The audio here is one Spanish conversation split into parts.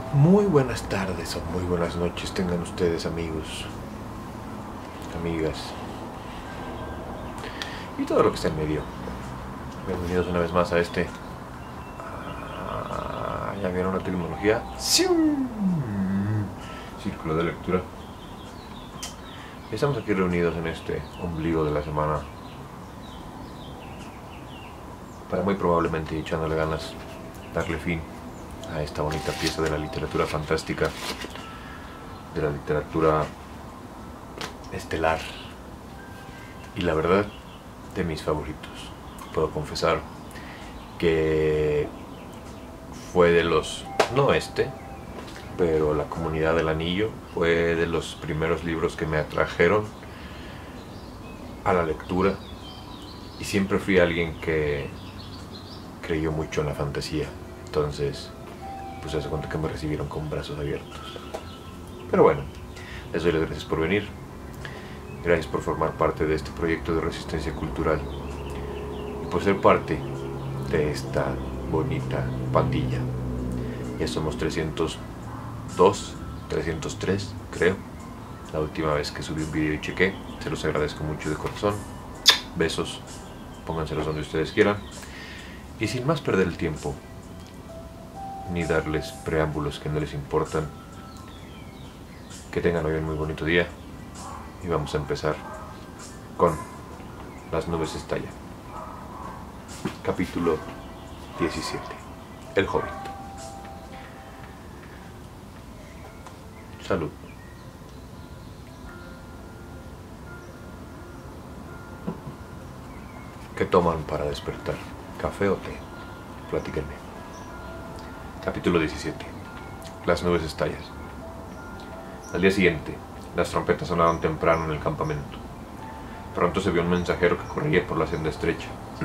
Muy buenas tardes o muy buenas noches tengan ustedes, amigos, amigas y todo lo que está en medio. Bienvenidos una vez más a este... ¿ya vieron la tecnología? Círculo de lectura. Estamos aquí reunidos en este ombligo de la semana para muy probablemente, echándole ganas, darle fin a esta bonita pieza de la literatura fantástica, de la literatura estelar y, la verdad, de mis favoritos. Puedo confesar que fue de los, no pero La Comunidad del Anillo fue de los primeros libros que me atrajeron a la lectura, y siempre fui alguien que creyó mucho en la fantasía. Entonces, pues hace cuenta que me recibieron con brazos abiertos. Pero bueno, les doy las gracias por venir. Gracias por formar parte de este proyecto de resistencia cultural y por ser parte de esta bonita pandilla. Ya somos 302, 303, creo. La última vez que subí un video y chequé. Se los agradezco mucho de corazón. Besos, pónganselos donde ustedes quieran. Y sin más perder el tiempo, ni darles preámbulos que no les importan, que tengan hoy un muy bonito día. Y vamos a empezar con Las nubes estallan. Capítulo 17. El Hobbit. Salud. ¿Qué toman para despertar? ¿Café o té? Platíquenme. Capítulo 17. Las nubes estallan. Al día siguiente, las trompetas sonaron temprano en el campamento. Pronto se vio un mensajero que corría por la senda estrecha.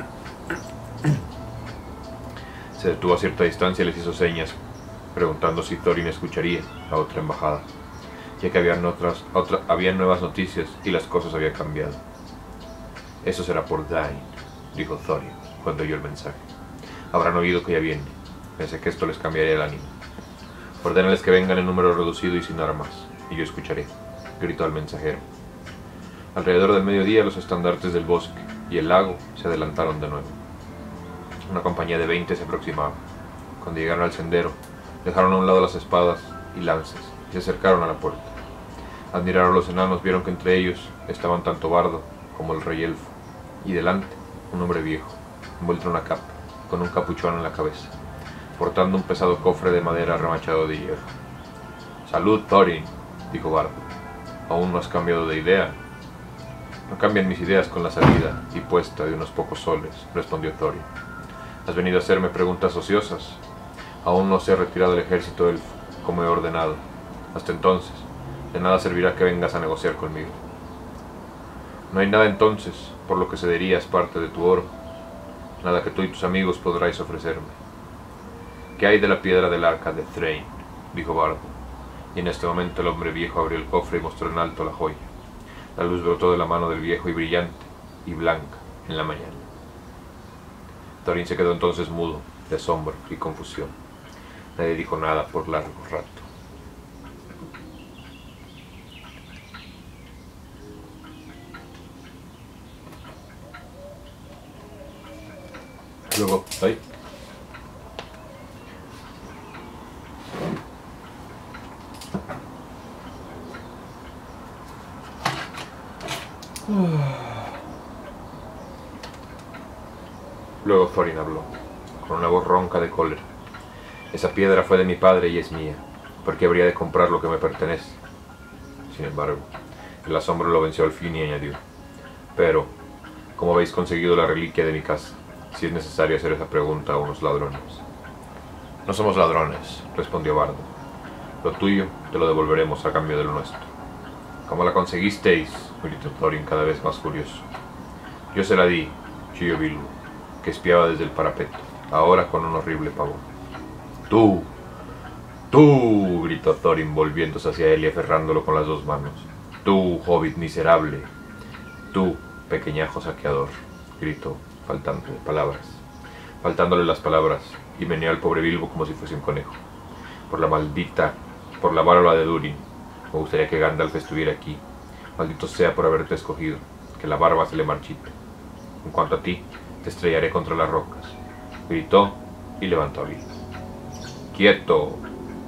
Se detuvo a cierta distancia y les hizo señas, preguntando si Thorin escucharía a otra embajada, ya que habían nuevas noticias y las cosas habían cambiado. Eso será por Dain, dijo Thorin cuando oyó el mensaje. Habrán oído que ya viene. Pensé que esto les cambiaría el ánimo. Ordénales que vengan en número reducido y sin armas, y yo escucharé, gritó el mensajero. Alrededor del mediodía los estandartes del bosque y el lago se adelantaron de nuevo. Una compañía de 20 se aproximaba. Cuando llegaron al sendero, dejaron a un lado las espadas y lanzas y se acercaron a la puerta. Al mirar a los enanos, vieron que entre ellos estaban tanto Bardo como el rey elfo, y delante un hombre viejo, envuelto en una capa, con un capuchón en la cabeza, portando un pesado cofre de madera remachado de hierro. «Salud, Thorin», dijo Bardo. «¿Aún no has cambiado de idea?» «No cambian mis ideas con la salida y puesta de unos pocos soles», respondió Thorin. «¿Has venido a hacerme preguntas ociosas? Aún no se ha retirado el ejército elfo, como he ordenado. Hasta entonces, de nada servirá que vengas a negociar conmigo». «No hay nada entonces, por lo que cederías parte de tu oro. Nada que tú y tus amigos podráis ofrecerme». «¿Qué hay de la piedra del arca de Thrain?», dijo Bardo. Y en este momento el hombre viejo abrió el cofre y mostró en alto la joya. La luz brotó de la mano del viejo y brillante y blanca en la mañana. Thorin se quedó entonces mudo, de asombro y confusión. Nadie dijo nada por largo rato. Luego, ahí. Luego Thorin habló, con una voz ronca de cólera. «Esa piedra fue de mi padre y es mía. ¿Por qué habría de comprar lo que me pertenece?» Sin embargo, el asombro lo venció al fin y añadió: «Pero, ¿cómo habéis conseguido la reliquia de mi casa? Si es necesario hacer esa pregunta a unos ladrones». «No somos ladrones», respondió Bardo. «Lo tuyo te lo devolveremos a cambio de lo nuestro». «¿Cómo la conseguisteis?», gritó Thorin cada vez más furioso. «Yo se la di», chilló Bilbo, que espiaba desde el parapeto, ahora con un horrible pavor. «¡Tú! ¡Tú!», gritó Thorin volviéndose hacia él y aferrándolo con las dos manos. «Tú, hobbit miserable. Tú, pequeñajo saqueador», gritó, faltándole las palabras, y meneó al pobre Bilbo como si fuese un conejo. por la válvula de Durin. Me gustaría que Gandalf estuviera aquí. Maldito sea por haberte escogido, que la barba se le marchite. En cuanto a ti, te estrellaré contra las rocas. Gritó y levantó a Bilbo. ¡Quieto!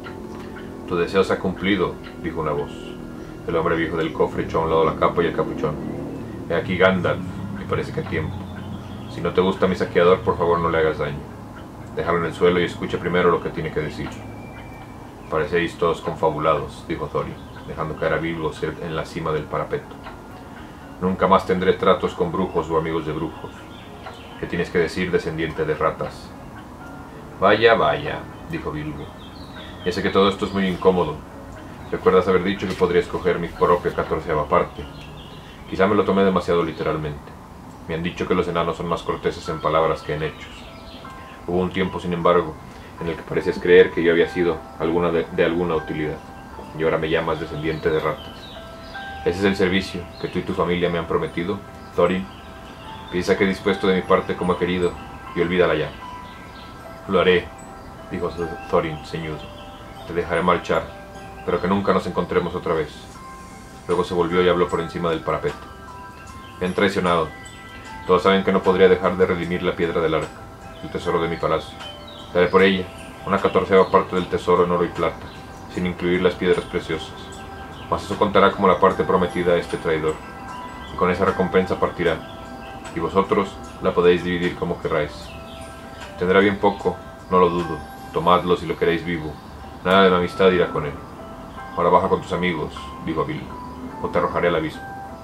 Tu deseo se ha cumplido, dijo una voz. El hombre viejo del cofre echó a un lado la capa y el capuchón. He aquí Gandalf, me parece que a tiempo. Si no te gusta mi saqueador, por favor no le hagas daño. Déjalo en el suelo y escucha primero lo que tiene que decir. Parecéis todos confabulados, dijo Thorin, dejando caer a Bilbo en la cima del parapeto. Nunca más tendré tratos con brujos o amigos de brujos. ¿Qué tienes que decir, descendiente de ratas? Vaya, vaya, dijo Bilbo. Ya sé que todo esto es muy incómodo. ¿Recuerdas haber dicho que podría escoger mi propia 14ª parte? Quizá me lo tomé demasiado literalmente. Me han dicho que los enanos son más corteses en palabras que en hechos. Hubo un tiempo, sin embargo, en el que parecías creer que yo había sido de alguna utilidad, y ahora me llamas descendiente de ratas. ¿Ese es el servicio que tú y tu familia me han prometido, Thorin? Piensa que he dispuesto de mi parte como he querido, y olvídala ya. Lo haré, dijo Thorin, ceñudo. Te dejaré marchar, pero que nunca nos encontremos otra vez. Luego se volvió y habló por encima del parapeto. Me han traicionado. Todos saben que no podría dejar de redimir la piedra del arca, el tesoro de mi palacio. Daré por ella una 14ª parte del tesoro en oro y plata, sin incluir las piedras preciosas. Mas eso contará como la parte prometida a este traidor, y con esa recompensa partirá, y vosotros la podéis dividir como queráis. Tendrá bien poco, no lo dudo. Tomadlo si lo queréis vivo. Nada de mi amistad irá con él. Ahora baja con tus amigos, dijo Bilbo, o te arrojaré al abismo.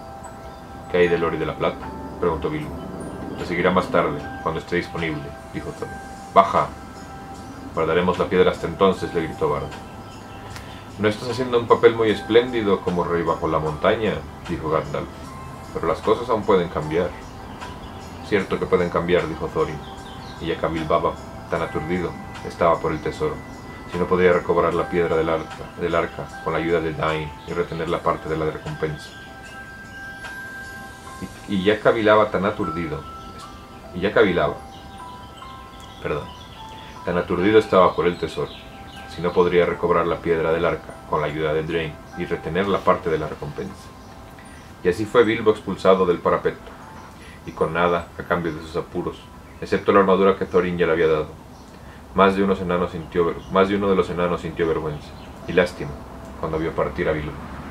¿Qué hay del oro y de la plata?, preguntó Bilbo. Te seguirá más tarde, cuando esté disponible, dijo Thorin. ¡Baja! Guardaremos la piedra hasta entonces, le gritó Bardo. No estás haciendo un papel muy espléndido como rey bajo la montaña, dijo Gandalf, pero las cosas aún pueden cambiar. Cierto que pueden cambiar, dijo Thorin, y ya cavilbaba, tan aturdido, estaba por el tesoro. Si no podría recobrar la piedra del arca con la ayuda de Dain y retener la parte de la recompensa. Y ya cavilaba tan aturdido estaba por el tesoro, si no podría recobrar la piedra del arca con la ayuda de Drain y retener la parte de la recompensa. Y así fue Bilbo expulsado del parapeto, y con nada a cambio de sus apuros, excepto la armadura que Thorin ya le había dado. Más de uno de los enanos sintió vergüenza y lástima cuando vio partir a Bilbo.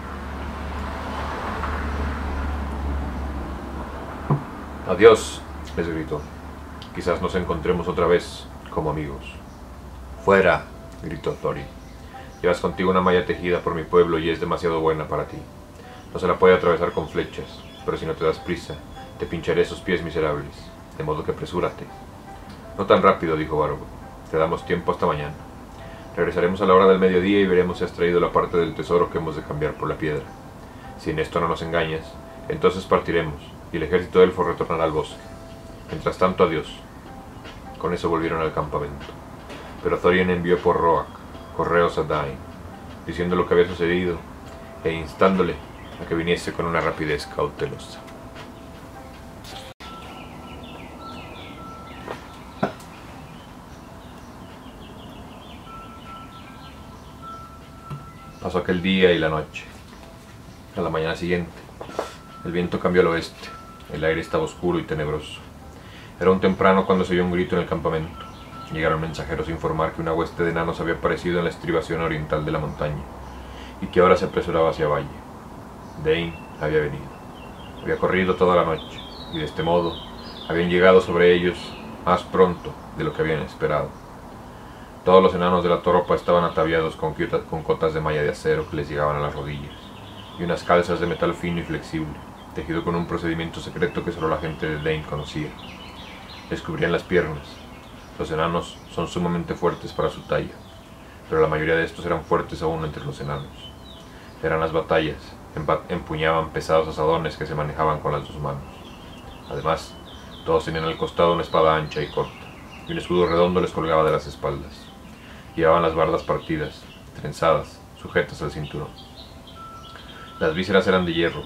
Adiós, les gritó. Quizás nos encontremos otra vez como amigos. Fuera, gritó Thorin. Llevas contigo una malla tejida por mi pueblo y es demasiado buena para ti. No se la puede atravesar con flechas, pero si no te das prisa, te pincharé esos pies miserables, de modo que apresúrate. No tan rápido, dijo Barbo. Te damos tiempo hasta mañana. Regresaremos a la hora del mediodía y veremos si has traído la parte del tesoro que hemos de cambiar por la piedra. Si en esto no nos engañas, entonces partiremos, y el ejército de elfos retornará al bosque. Mientras tanto, adiós. Con eso volvieron al campamento. Pero Thorin envió por Roak correos a Dain, diciendo lo que había sucedido, e instándole a que viniese con una rapidez cautelosa. Pasó aquel día y la noche. A la mañana siguiente, el viento cambió al oeste. El aire estaba oscuro y tenebroso. Era un temprano cuando se oyó un grito en el campamento. Llegaron mensajeros a informar que una hueste de enanos había aparecido en la estribación oriental de la montaña, y que ahora se apresuraba hacia Valle. Dain había venido. Había corrido toda la noche, y de este modo habían llegado sobre ellos más pronto de lo que habían esperado. Todos los enanos de la tropa estaban ataviados con cotas de malla de acero que les llegaban a las rodillas, y unas calzas de metal fino y flexible, tejido con un procedimiento secreto que solo la gente de Dain conocía. Les cubrían las piernas. Los enanos son sumamente fuertes para su talla, pero la mayoría de estos eran fuertes aún entre los enanos. Eran las batallas, empuñaban pesados asadones que se manejaban con las dos manos. Además, todos tenían al costado una espada ancha y corta, y un escudo redondo les colgaba de las espaldas. Llevaban las bardas partidas, trenzadas, sujetas al cinturón. Las viseras eran de hierro,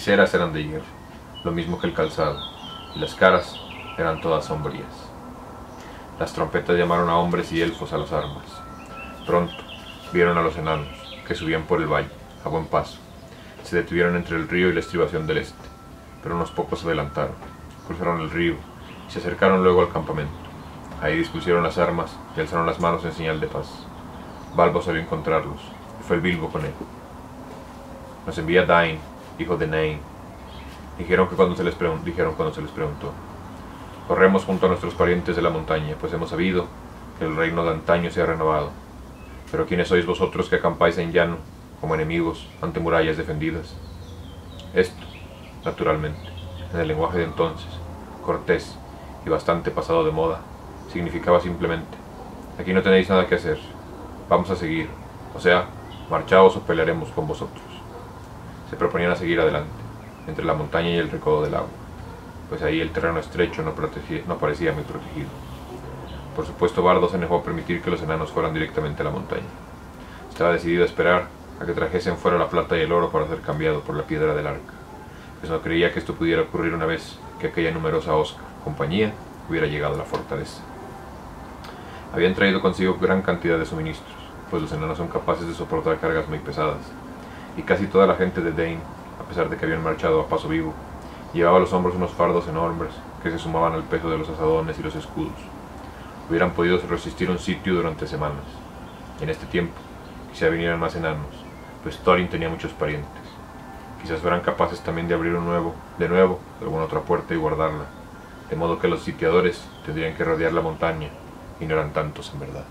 lo mismo que el calzado, y las caras eran todas sombrías. Las trompetas llamaron a hombres y elfos a las armas. Pronto, Vieron a los enanos, que subían por el valle, a buen paso. Se detuvieron entre el río y la estribación del este, pero unos pocos se adelantaron, cruzaron el río y se acercaron luego al campamento. Ahí dispusieron las armas y alzaron las manos en señal de paz. Balbo salió a encontrarlos, y fue el Bilbo con él. Nos envía Dain, hijo de Nain, dijeron cuando se les preguntó. Corremos junto a nuestros parientes de la montaña, pues hemos sabido que el reino de antaño se ha renovado. Pero ¿quiénes sois vosotros que acampáis en llano, como enemigos, ante murallas defendidas? Esto, naturalmente, en el lenguaje de entonces, cortés y bastante pasado de moda, significaba simplemente: aquí no tenéis nada que hacer, vamos a seguir, o sea, marchaos o pelearemos con vosotros. Se proponían a seguir adelante, entre la montaña y el recodo del agua, pues ahí el terreno estrecho no parecía muy protegido. Por supuesto, Bardo se negó a permitir que los enanos fueran directamente a la montaña. Estaba decidido a esperar a que trajesen fuera la plata y el oro para ser cambiado por la piedra del arca, pues no creía que esto pudiera ocurrir una vez que aquella numerosa compañía hubiera llegado a la fortaleza. Habían traído consigo gran cantidad de suministros, pues los enanos son capaces de soportar cargas muy pesadas, y casi toda la gente de Dain, a pesar de que habían marchado a paso vivo, llevaba a los hombros unos fardos enormes que se sumaban al peso de los azadones y los escudos. Hubieran podido resistir un sitio durante semanas. Y en este tiempo, quizá vinieran más enanos, pues Thorin tenía muchos parientes. Quizás fueran capaces también de abrir de nuevo alguna otra puerta y guardarla, de modo que los sitiadores tendrían que rodear la montaña, y no eran tantos en verdad.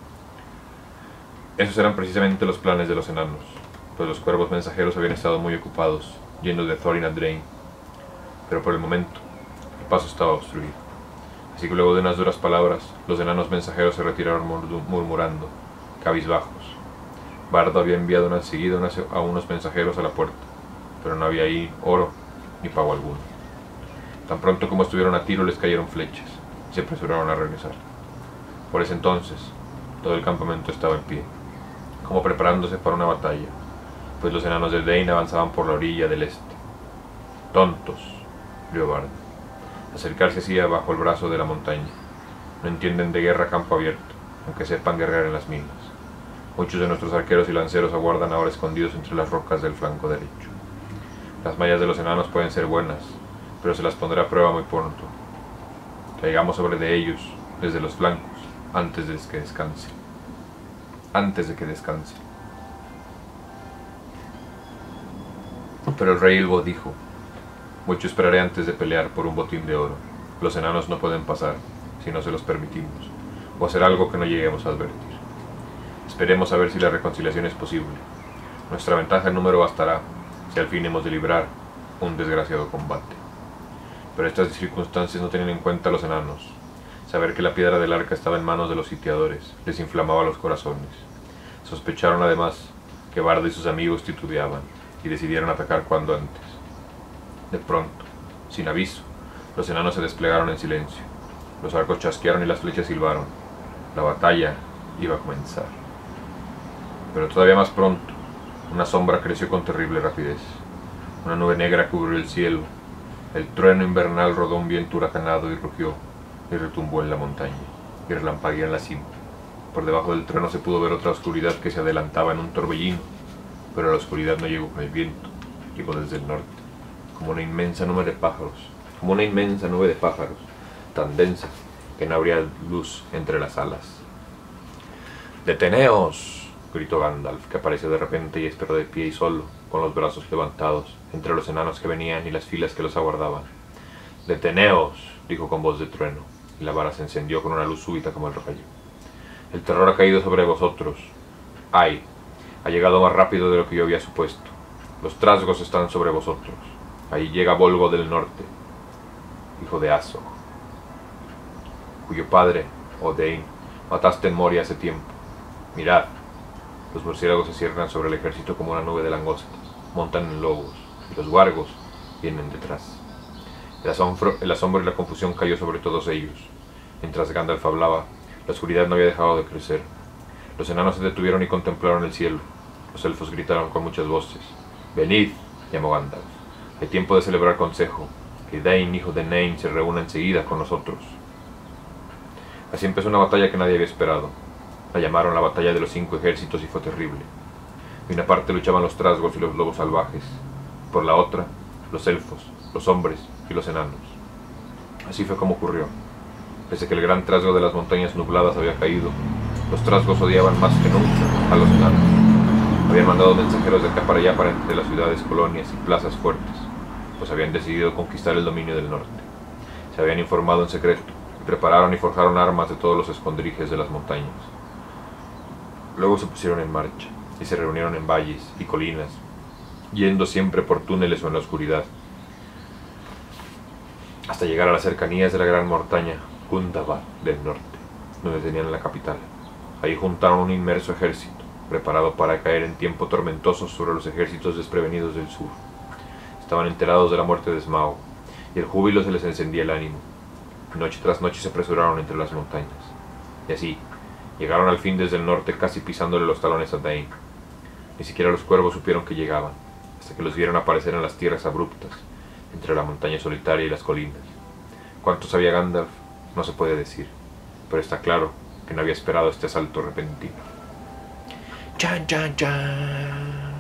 Esos eran precisamente los planes de los enanos, pues los cuervos mensajeros habían estado muy ocupados, yendo de Thorin a Drain, pero por el momento el paso estaba obstruido. Así que luego de unas duras palabras, los enanos mensajeros se retiraron murmurando, cabizbajos. Bardo había enviado enseguida a unos mensajeros a la puerta, pero no había ahí oro ni pago alguno. Tan pronto como estuvieron a tiro les cayeron flechas y se apresuraron a regresar. Por ese entonces, todo el campamento estaba en pie, como preparándose para una batalla, pues los enanos del Dain avanzaban por la orilla del este. Tontos, rió Bardo. Acercarse así bajo el brazo de la montaña. No entienden de guerra a campo abierto, aunque sepan guerrear en las minas. Muchos de nuestros arqueros y lanceros aguardan ahora escondidos entre las rocas del flanco derecho. Las mallas de los enanos pueden ser buenas, pero se las pondrá a prueba muy pronto. Caigamos sobre de ellos, desde los flancos, antes de que descanse. Pero el rey Ilbo dijo: mucho esperaré antes de pelear por un botín de oro. Los enanos no pueden pasar, si no se los permitimos, o hacer algo que no lleguemos a advertir. Esperemos a ver si la reconciliación es posible. Nuestra ventaja en número bastará, si al fin hemos de librar un desgraciado combate. Pero estas circunstancias no tenían en cuenta a los enanos. Saber que la piedra del arca estaba en manos de los sitiadores les inflamaba los corazones. Sospecharon además que Bardo y sus amigos titubeaban, y decidieron atacar cuando antes. De pronto, sin aviso, los enanos se desplegaron en silencio. Los arcos chasquearon y las flechas silbaron. La batalla iba a comenzar. Pero todavía más pronto, una sombra creció con terrible rapidez. Una nube negra cubrió el cielo. El trueno invernal rodó un viento huracanado y rugió y retumbó en la montaña, y relampagueó en la cima. Por debajo del trueno se pudo ver otra oscuridad que se adelantaba en un torbellino, pero la oscuridad no llegó con el viento, llegó desde el norte, como una inmensa nube de pájaros, tan densa que no habría luz entre las alas. ¡Deteneos!, gritó Gandalf, que apareció de repente y esperó de pie y solo, con los brazos levantados, entre los enanos que venían y las filas que los aguardaban. ¡Deteneos!, dijo con voz de trueno, y la vara se encendió con una luz súbita como el rayo. El terror ha caído sobre vosotros. ¡Ay! Ha llegado más rápido de lo que yo había supuesto. Los trasgos están sobre vosotros. Ahí llega Bolgo del norte, hijo de Azog, cuyo padre, Odain, mataste en Moria hace tiempo. Mirad, los murciélagos se cierran sobre el ejército como una nube de langostas, montan en lobos, y los wargos vienen detrás. El asombro y la confusión cayó sobre todos ellos. Mientras Gandalf hablaba, la oscuridad no había dejado de crecer. Los enanos se detuvieron y contemplaron el cielo. Los elfos gritaron con muchas voces. «Venid», llamó Gandalf. «Hay tiempo de celebrar consejo. Que Dain, hijo de Nain, se reúna enseguida con nosotros». Así empezó una batalla que nadie había esperado. La llamaron la batalla de los 5 ejércitos y fue terrible. De una parte luchaban los trasgos y los lobos salvajes, por la otra, los elfos, los hombres y los enanos. Así fue como ocurrió. Pese a que el gran trasgo de las montañas nubladas había caído, los trasgos odiaban más que nunca a los enanos. Habían mandado mensajeros de acá para allá para entre las ciudades, colonias y plazas fuertes, pues habían decidido conquistar el dominio del norte. Se habían informado en secreto, y prepararon y forjaron armas de todos los escondrijos de las montañas. Luego se pusieron en marcha, y se reunieron en valles y colinas, yendo siempre por túneles o en la oscuridad, hasta llegar a las cercanías de la gran montaña Gundabad del norte, donde tenían la capital. Ahí juntaron un inmenso ejército, preparado para caer en tiempo tormentoso sobre los ejércitos desprevenidos del sur. Estaban enterados de la muerte de Smaug, y el júbilo se les encendía el ánimo. Noche tras noche se apresuraron entre las montañas, y así llegaron al fin desde el norte, casi pisándole los talones a Dain. Ni siquiera los cuervos supieron que llegaban, hasta que los vieron aparecer en las tierras abruptas, entre la montaña solitaria y las colinas. ¿Cuánto sabía Gandalf? No se puede decir, pero está claro que no había esperado este asalto repentino. ¡Chan, chan, chan!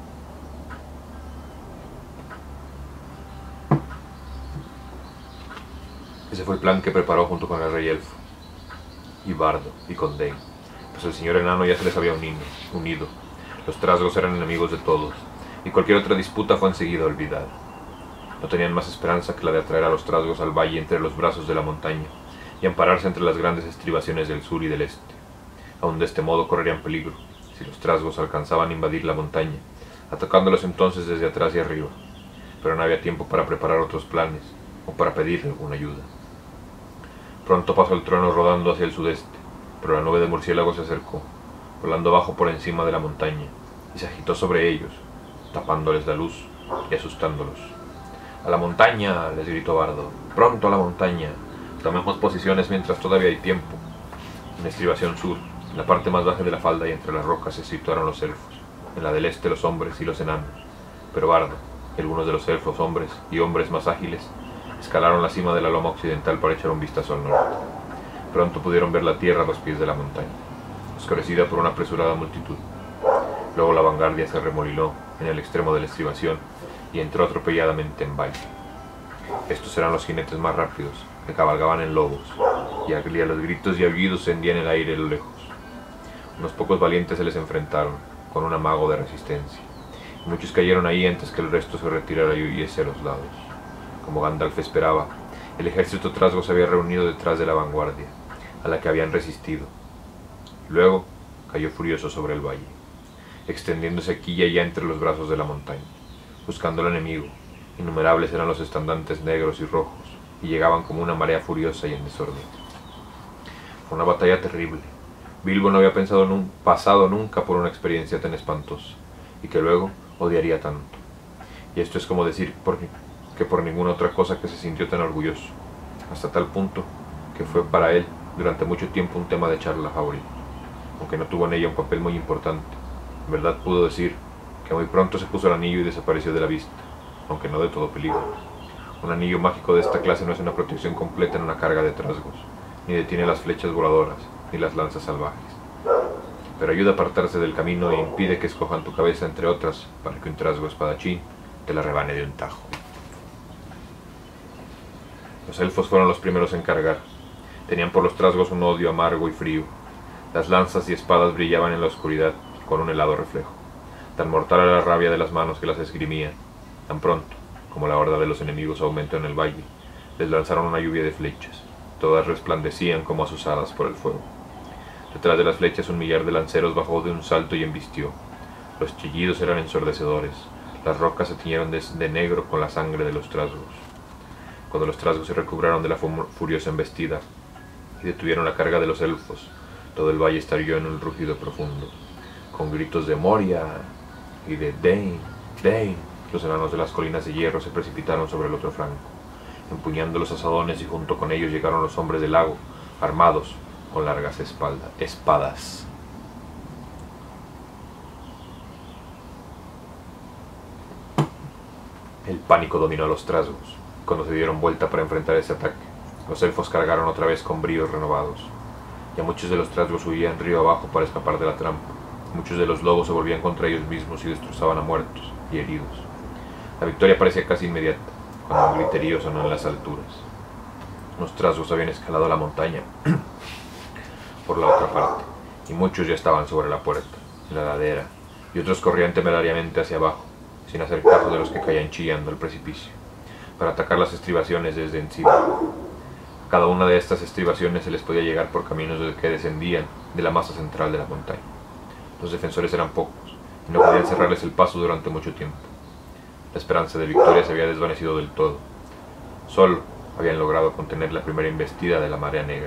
Ese fue el plan que preparó junto con el rey elfo, y Bardo, y con Dain, pues el señor enano ya se les había unido. Los trasgos eran enemigos de todos, y cualquier otra disputa fue enseguida olvidada. No tenían más esperanza que la de atraer a los trasgos al valle entre los brazos de la montaña, y ampararse entre las grandes estribaciones del sur y del este. Aún de este modo correrían peligro, si los trasgos alcanzaban a invadir la montaña, atacándolos entonces desde atrás y arriba. Pero no había tiempo para preparar otros planes, o para pedir alguna ayuda. Pronto pasó el trueno rodando hacia el sudeste, pero la nube de murciélagos se acercó, volando bajo por encima de la montaña, y se agitó sobre ellos, tapándoles la luz y asustándolos. ¡A la montaña!, les gritó Bardo. ¡Pronto a la montaña! Tomemos posiciones mientras todavía hay tiempo. En la estribación sur, en la parte más baja de la falda y entre las rocas se situaron los elfos, en la del este los hombres y los enanos. Pero Bardo y algunos de los elfos hombres y hombres más ágiles escalaron la cima de la loma occidental para echar un vistazo al norte. Pronto pudieron ver la tierra a los pies de la montaña, oscurecida por una apresurada multitud. Luego la vanguardia se remolinó en el extremo de la estribación y entró atropelladamente en valle. Estos eran los jinetes más rápidos, que cabalgaban en lobos, y a los gritos y aullidos se hendían el aire a lo lejos. Unos pocos valientes se les enfrentaron, con un amago de resistencia, y muchos cayeron ahí antes que el resto se retirara y huyese a los lados. Como Gandalf esperaba, el ejército trasgo se había reunido detrás de la vanguardia, a la que habían resistido. Luego cayó furioso sobre el valle, extendiéndose aquí y allá entre los brazos de la montaña, buscando al enemigo. Innumerables eran los estandartes negros y rojos, y llegaban como una marea furiosa y en desorden. Fue una batalla terrible. Bilbo no había pasado nunca por una experiencia tan espantosa, y que luego odiaría tanto. Y esto es como decir que por ninguna otra cosa que se sintió tan orgulloso, hasta tal punto que fue para él durante mucho tiempo un tema de charla favorito. Aunque no tuvo en ella un papel muy importante, en verdad pudo decir que muy pronto se puso el anillo y desapareció de la vista, aunque no de todo peligro. Un anillo mágico de esta clase no es una protección completa en una carga de trasgos, ni detiene las flechas voladoras, ni las lanzas salvajes, pero ayuda a apartarse del camino e impide que escojan tu cabeza entre otras para que un trasgo espadachín te la rebane de un tajo. Los elfos fueron los primeros en cargar. Tenían por los trasgos un odio amargo y frío. Las lanzas y espadas brillaban en la oscuridad con un helado reflejo. Tan mortal era la rabia de las manos que las esgrimían. Tan pronto como la horda de los enemigos aumentó en el valle, les lanzaron una lluvia de flechas. Todas resplandecían como azuzadas por el fuego. Detrás de las flechas un millar de lanceros bajó de un salto y embistió. Los chillidos eran ensordecedores. Las rocas se tiñeron de negro con la sangre de los trasgos. Cuando los trasgos se recobraron de la furiosa embestida y detuvieron la carga de los elfos, todo el valle estalló en un rugido profundo. Con gritos de Moria y de Dain, Dain, los enanos de las colinas de hierro se precipitaron sobre el otro flanco, empuñando los azadones, y junto con ellos llegaron los hombres del lago, armados con largas espadas. El pánico dominó a los trasgos. Cuando se dieron vuelta para enfrentar ese ataque, los elfos cargaron otra vez con bríos renovados. Ya muchos de los trasgos huían río abajo para escapar de la trampa. Muchos de los lobos se volvían contra ellos mismos y destrozaban a muertos y heridos. La victoria parecía casi inmediata, cuando un griterío sonó en las alturas. Los trasgos habían escalado la montaña por la otra parte, y muchos ya estaban sobre la puerta, en la ladera, y otros corrían temerariamente hacia abajo, sin hacer caso de los que caían chillando al precipicio, para atacar las estribaciones desde encima. A cada una de estas estribaciones se les podía llegar por caminos que descendían de la masa central de la montaña. Los defensores eran pocos, y no podían cerrarles el paso durante mucho tiempo. La esperanza de victoria se había desvanecido del todo. Solo habían logrado contener la primera embestida de la marea negra.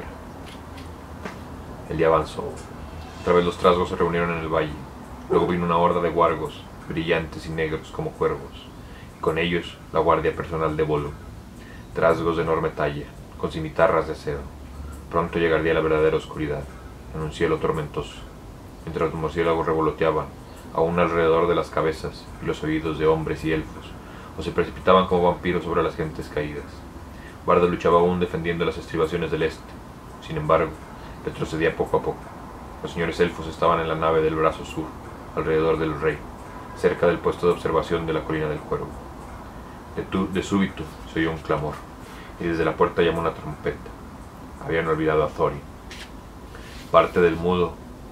El día avanzó. Otra vez los trasgos se reunieron en el valle. Luego vino una horda de guargos, brillantes y negros como cuervos, y con ellos la guardia personal de Volgo. Trasgos de enorme talla, con cimitarras de acero. Pronto llegaría la verdadera oscuridad, en un cielo tormentoso, mientras los murciélagos revoloteaban, aún alrededor de las cabezas y los oídos de hombres y elfos, o se precipitaban como vampiros sobre las gentes caídas. Bardo luchaba aún defendiendo las estribaciones del este. Sin embargo, retrocedía poco a poco. Los señores elfos estaban en la nave del brazo sur, alrededor del rey, cerca del puesto de observación de la colina del cuervo. De súbito se oyó un clamor, y desde la puerta llamó una trompeta. Habían olvidado a Thorin. Parte del mudo...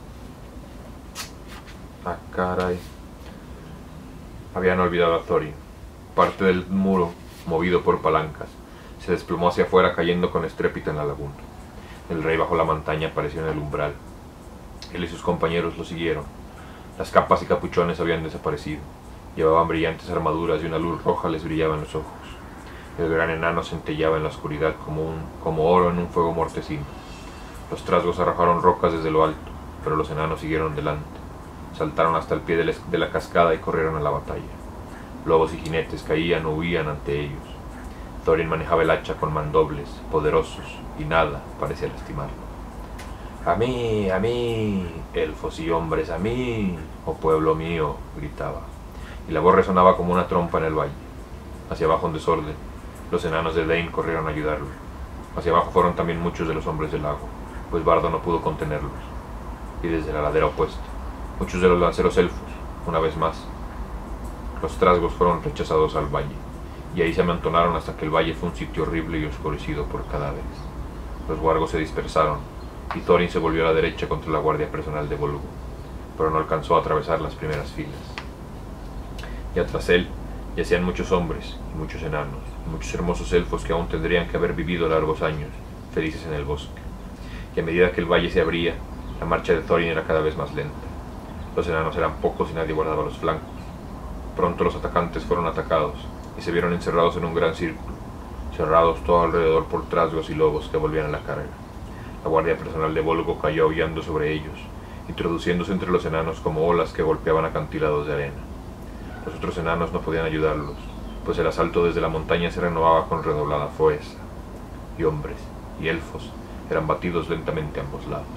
¡Ah, caray! Habían olvidado a Thorin. Parte del muro, movido por palancas, se desplomó hacia afuera, cayendo con estrépito en la laguna. El rey bajo la montaña apareció en el umbral. Él y sus compañeros lo siguieron. Las capas y capuchones habían desaparecido. Llevaban brillantes armaduras y una luz roja les brillaba en los ojos. El gran enano centellaba en la oscuridad como oro en un fuego mortecino. Los trasgos arrojaron rocas desde lo alto, pero los enanos siguieron delante. Saltaron hasta el pie de la cascada y corrieron a la batalla. Lobos y jinetes caían o huían ante ellos. Thorin manejaba el hacha con mandobles, poderosos, y nada parecía lastimarlo. ¡A mí, elfos y hombres, a mí, oh pueblo mío!, gritaba, y la voz resonaba como una trompa en el valle. Hacia abajo en desorden, los enanos de Dain corrieron a ayudarlo. Hacia abajo fueron también muchos de los hombres del lago, pues Bardo no pudo contenerlos. Y desde la ladera opuesta, muchos de los lanceros elfos, una vez más. Los trasgos fueron rechazados al valle, y ahí se amontonaron hasta que el valle fue un sitio horrible y oscurecido por cadáveres. Los guargos se dispersaron, y Thorin se volvió a la derecha contra la guardia personal de Volgo, pero no alcanzó a atravesar las primeras filas. Y tras él yacían muchos hombres y muchos enanos, y muchos hermosos elfos que aún tendrían que haber vivido largos años, felices en el bosque. Y a medida que el valle se abría, la marcha de Thorin era cada vez más lenta. Los enanos eran pocos y nadie guardaba los flancos. Pronto los atacantes fueron atacados, y se vieron encerrados en un gran círculo, cerrados todo alrededor por trasgos y lobos que volvían a la carga. La guardia personal de Volgo cayó aullando sobre ellos, introduciéndose entre los enanos como olas que golpeaban acantilados de arena. Los otros enanos no podían ayudarlos, pues el asalto desde la montaña se renovaba con redoblada fuerza, y hombres y elfos eran batidos lentamente a ambos lados.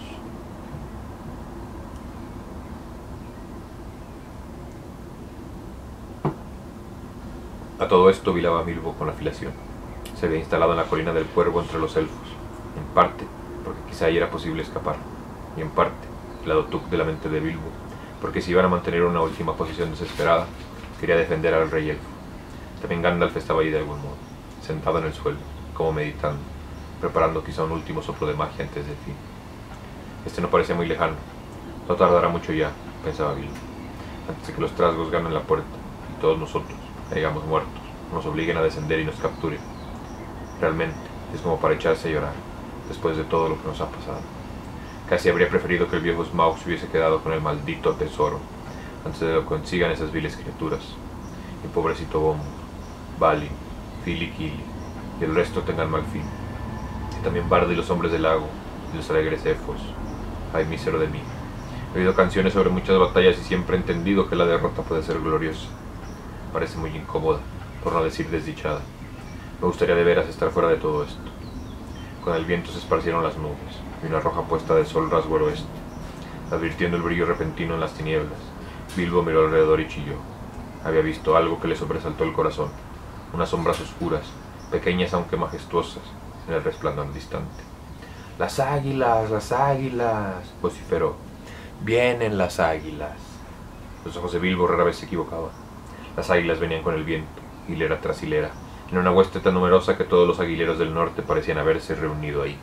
A todo esto vilaba Bilbo con la afiliación. Se había instalado en la colina del cuervo entre los elfos, en parte porque quizá ahí era posible escapar, y en parte, el Tuc de la mente de Bilbo, porque si iban a mantener una última posición desesperada, quería defender al rey elfo. También Gandalf estaba ahí de algún modo, sentado en el suelo, como meditando, preparando quizá un último soplo de magia antes del fin. Este no parecía muy lejano. No tardará mucho ya, pensaba Bilbo, antes de que los trasgos ganen la puerta, y todos nosotros, caigamos muertos, nos obliguen a descender y nos capturen. Realmente, es como para echarse a llorar, después de todo lo que nos ha pasado. Casi habría preferido que el viejo Smaug se hubiese quedado con el maldito tesoro, antes de que lo consigan esas viles criaturas. Y pobrecito Bombo, Balin, Fili Kili, y el resto tengan mal fin. Y también Bardo y los hombres del lago, y los alegres elfos. Ay, mísero de mí. He oído canciones sobre muchas batallas y siempre he entendido que la derrota puede ser gloriosa. Parece muy incómoda, por no decir desdichada. Me gustaría de veras estar fuera de todo esto. Con el viento se esparcieron las nubes, y una roja puesta de sol rasgó el oeste. Advirtiendo el brillo repentino en las tinieblas, Bilbo miró alrededor y chilló. Había visto algo que le sobresaltó el corazón, unas sombras oscuras, pequeñas aunque majestuosas, en el resplandor distante. las águilas! Vociferó. ¡Vienen las águilas! Los ojos de Bilbo rara vez se equivocaban. Las águilas venían con el viento, hilera tras hilera, en una hueste tan numerosa que todos los aguileros del norte parecían haberse reunido ahí.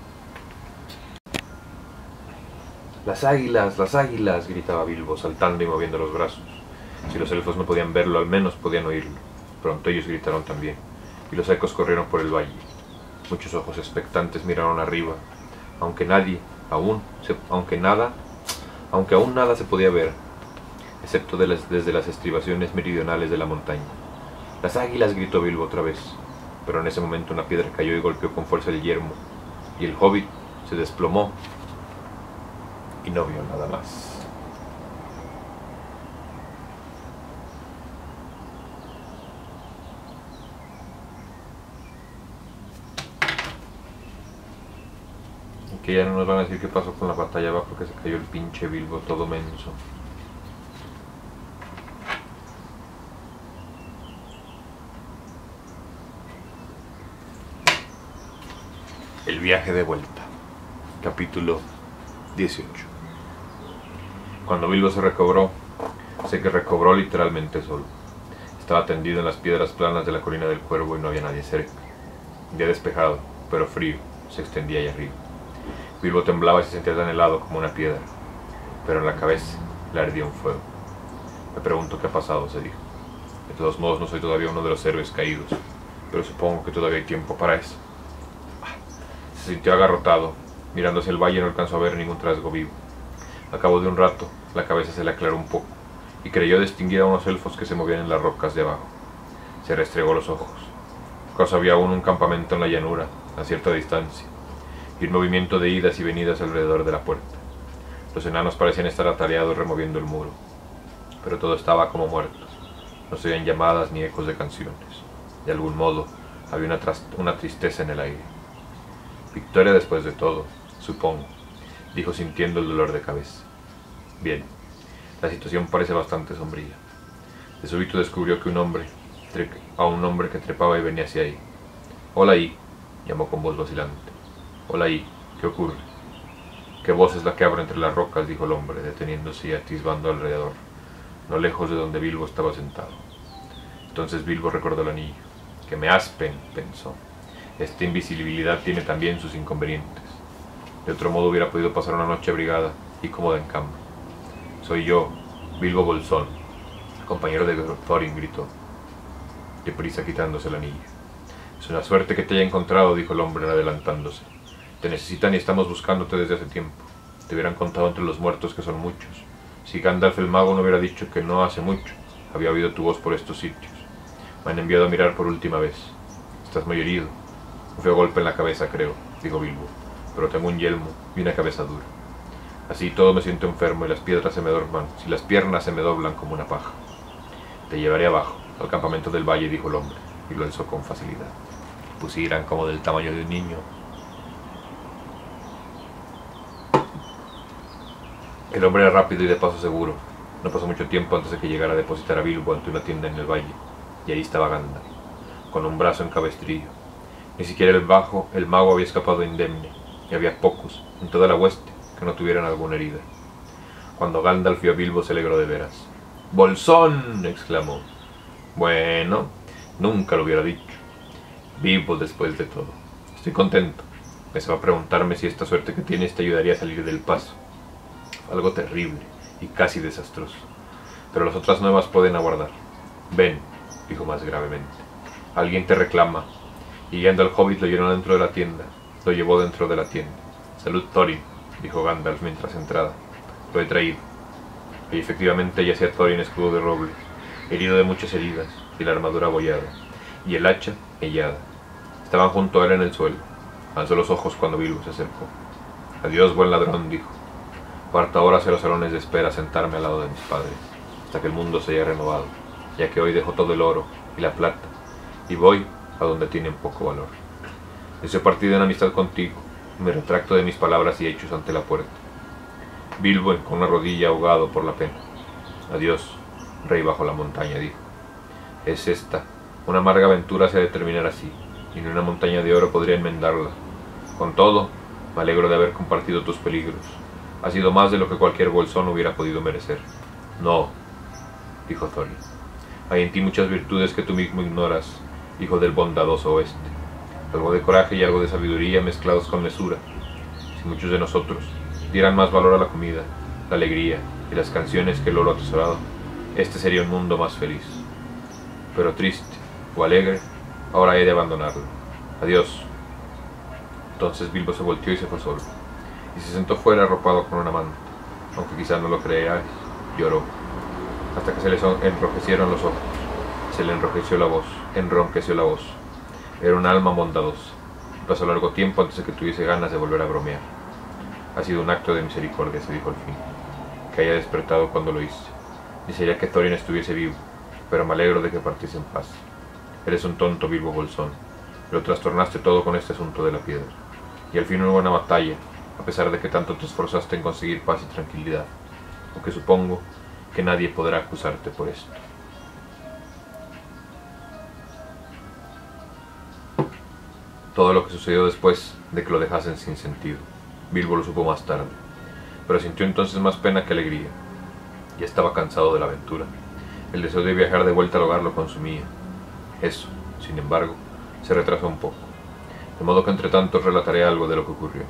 ¡Las águilas! Gritaba Bilbo, saltando y moviendo los brazos. Si los elfos no podían verlo, al menos podían oírlo. Pronto ellos gritaron también, y los ecos corrieron por el valle. Muchos ojos expectantes miraron arriba, aunque aún nada se podía ver, excepto desde las estribaciones meridionales de la montaña. ¡Las águilas! Gritó Bilbo otra vez, pero en ese momento una piedra cayó y golpeó con fuerza el yermo, y el hobbit se desplomó y no vio nada más. Que ya no nos van a decir qué pasó con la batalla abajo, que se cayó el pinche Bilbo todo menso. El viaje de vuelta. Capítulo 18. Cuando Bilbo se recobró, sé que recobró literalmente solo. Estaba tendido en las piedras planas de la colina del Cuervo y no había nadie cerca. Un día despejado, pero frío, se extendía allá arriba. Bilbo temblaba y se sentía tan helado como una piedra, pero en la cabeza le ardía un fuego. Me pregunto qué ha pasado, se dijo. De todos modos no soy todavía uno de los héroes caídos, pero supongo que todavía hay tiempo para eso. Se sintió agarrotado. Mirando hacia el valle no alcanzó a ver ningún trasgo vivo. Al cabo de un rato, la cabeza se le aclaró un poco, y creyó distinguir a unos elfos que se movían en las rocas de abajo. Se restregó los ojos. Acaso había aún un campamento en la llanura, a cierta distancia, y un movimiento de idas y venidas alrededor de la puerta. Los enanos parecían estar atareados removiendo el muro, pero todo estaba como muerto. No se oían llamadas ni ecos de canciones. De algún modo, había una tristeza en el aire. Victoria después de todo, supongo, dijo sintiendo el dolor de cabeza. Bien, la situación parece bastante sombría. De súbito descubrió que a un hombre que trepaba y venía hacia ahí. «Hola ahí», llamó con voz vacilante. «Hola ahí, ¿qué ocurre?» «¿Qué voz es la que abre entre las rocas?», dijo el hombre, deteniéndose y atisbando alrededor, no lejos de donde Bilbo estaba sentado. Entonces Bilbo recordó el anillo. «Que me aspen», pensó. «Esta invisibilidad tiene también sus inconvenientes. De otro modo hubiera podido pasar una noche abrigada y cómoda en cama. Soy yo, Bilbo Bolsón», el compañero de Thorin gritó, deprisa quitándose el anillo. «Es una suerte que te haya encontrado», dijo el hombre adelantándose. «Te necesitan y estamos buscándote desde hace tiempo. Te hubieran contado entre los muertos, que son muchos. Si Gandalf el mago no hubiera dicho que no hace mucho había oído tu voz por estos sitios. Me han enviado a mirar por última vez. Estás muy herido». «Un feo golpe en la cabeza, creo», dijo Bilbo, «pero tengo un yelmo y una cabeza dura. Así todo me siento enfermo y las piernas se me doblan como una paja». «Te llevaré abajo, al campamento del valle», dijo el hombre, y lo alzó con facilidad. Pues si eran como del tamaño de un niño. El hombre era rápido y de paso seguro. No pasó mucho tiempo antes de que llegara a depositar a Bilbo ante una tienda en el valle, y ahí estaba Gandalf, con un brazo en cabestrillo. Ni siquiera el mago había escapado indemne, y había pocos, en toda la hueste, que no tuvieran alguna herida. Cuando Gandalf vio a Bilbo se alegró de veras. «¡Bolsón!», exclamó. «Bueno, nunca lo hubiera dicho. Vivo después de todo. Estoy contento. Pensaba preguntarme si esta suerte que tienes te ayudaría a salir del paso. Algo terrible y casi desastroso. Pero las otras nuevas pueden aguardar. Ven», dijo más gravemente. «Alguien te reclama». Y guiando al hobbit lo llevó dentro de la tienda. «Salud, Thorin», dijo Gandalf mientras entraba. «Lo he traído». Y efectivamente yacía Thorin, escudo de roble, herido de muchas heridas, y la armadura abollada, y el hacha mellada. Estaban junto a él en el suelo. Alzó los ojos cuando Bilbo se acercó. «Adiós, buen ladrón», dijo. «Parto ahora hacia los salones de espera a sentarme al lado de mis padres, hasta que el mundo se haya renovado, ya que hoy dejo todo el oro y la plata, y voy a donde tienen poco valor. Deseo partido en amistad contigo, y me retracto de mis palabras y hechos ante la puerta». Bilbo, con una rodilla, ahogado por la pena. «Adiós, rey bajo la montaña», dijo. «Es esta, una amarga aventura se ha de terminar así, y ni una montaña de oro podría enmendarla. Con todo, Me alegro de haber compartido tus peligros. Ha sido más de lo que cualquier bolsón hubiera podido merecer. No, dijo Thorin. Hay en ti muchas virtudes que tú mismo ignoras, hijo del bondadoso oeste. Algo de coraje y algo de sabiduría mezclados con mesura. Si muchos de nosotros dieran más valor a la comida, la alegría y las canciones que el oro atesorado, este sería un mundo más feliz. Pero triste o alegre, ahora he de abandonarlo. Adiós. Entonces Bilbo se volteó y se fue solo, y se sentó fuera arropado con una manta. Aunque quizás no lo creáis, lloró, hasta que se le enrojecieron los ojos. Se le enrojeció la voz. Era un alma bondadosa, y pasó largo tiempo antes de que tuviese ganas de volver a bromear. Ha sido un acto de misericordia, se dijo al fin, que haya despertado cuando lo hice. Desearía que Thorin estuviese vivo, pero me alegro de que partiese en paz. Eres un tonto, Bilbo Bolsón. Lo trastornaste todo con este asunto de la piedra. Y al fin hubo una batalla, a pesar de que tanto te esforzaste en conseguir paz y tranquilidad, aunque supongo que nadie podrá acusarte por esto. Todo lo que sucedió después de que lo dejasen sin sentido, Bilbo lo supo más tarde, pero sintió entonces más pena que alegría. Ya estaba cansado de la aventura. El deseo de viajar de vuelta al hogar lo consumía. Eso, sin embargo, se retrasó un poco, de modo que entre tanto relataré algo de lo que ocurrió.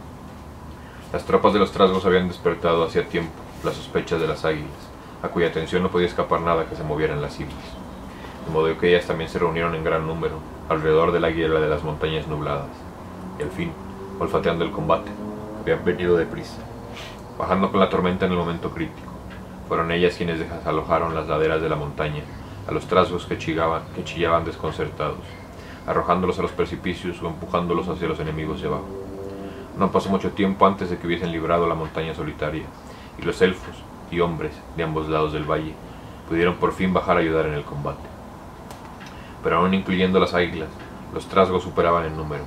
Las tropas de los trasgos habían despertado hacía tiempo las sospechas de las águilas, a cuya atención no podía escapar nada que se moviera en las islas, de modo que ellas también se reunieron en gran número alrededor del águila de las montañas nubladas, y al fin, olfateando el combate, habían venido deprisa, bajando con la tormenta en el momento crítico. Fueron ellas quienes desalojaron las laderas de la montaña a los trasgos que chillaban desconcertados, arrojándolos a los precipicios o empujándolos hacia los enemigos de abajo. No pasó mucho tiempo antes de que hubiesen librado la montaña solitaria, y los elfos y hombres de ambos lados del valle pudieron por fin bajar a ayudar en el combate. Pero aún incluyendo las águilas, los trasgos superaban en número.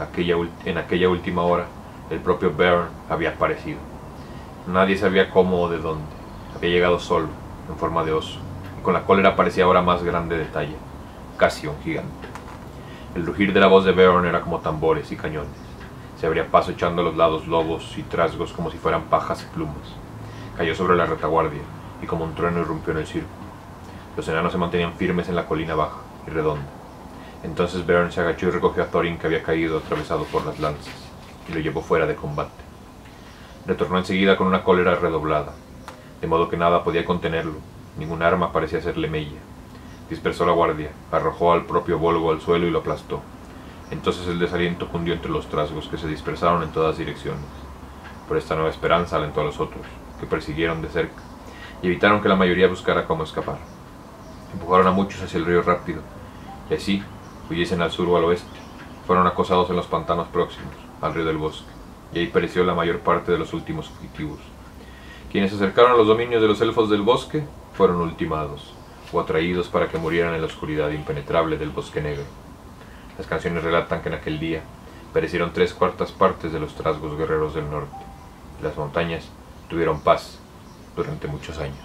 En aquella última hora, el propio Beorn había aparecido. Nadie sabía cómo o de dónde. Había llegado solo, en forma de oso, y con la cólera parecía ahora más grande de talla, casi un gigante. El rugir de la voz de Beorn era como tambores y cañones. Se abría paso echando a los lados lobos y trasgos como si fueran pajas y plumas. Cayó sobre la retaguardia, y como un trueno irrumpió en el círculo. Los enanos se mantenían firmes en la colina baja y redonda. Entonces Beorn se agachó y recogió a Thorin, que había caído atravesado por las lanzas, y lo llevó fuera de combate. Retornó enseguida con una cólera redoblada, de modo que nada podía contenerlo, ningún arma parecía hacerle mella. Dispersó la guardia, arrojó al propio Bolgo al suelo y lo aplastó. Entonces el desaliento cundió entre los trasgos, que se dispersaron en todas direcciones. Por esta nueva esperanza alentó a los otros, que persiguieron de cerca, y evitaron que la mayoría buscara cómo escapar. Empujaron a muchos hacia el río rápido, y así, huyesen al sur o al oeste, fueron acosados en los pantanos próximos, al río del bosque, y ahí pereció la mayor parte de los últimos fugitivos. Quienes se acercaron a los dominios de los elfos del bosque fueron ultimados, o atraídos para que murieran en la oscuridad impenetrable del bosque negro. Las canciones relatan que en aquel día perecieron 3/4 partes de los trasgos guerreros del norte. Las montañas tuvieron paz durante muchos años.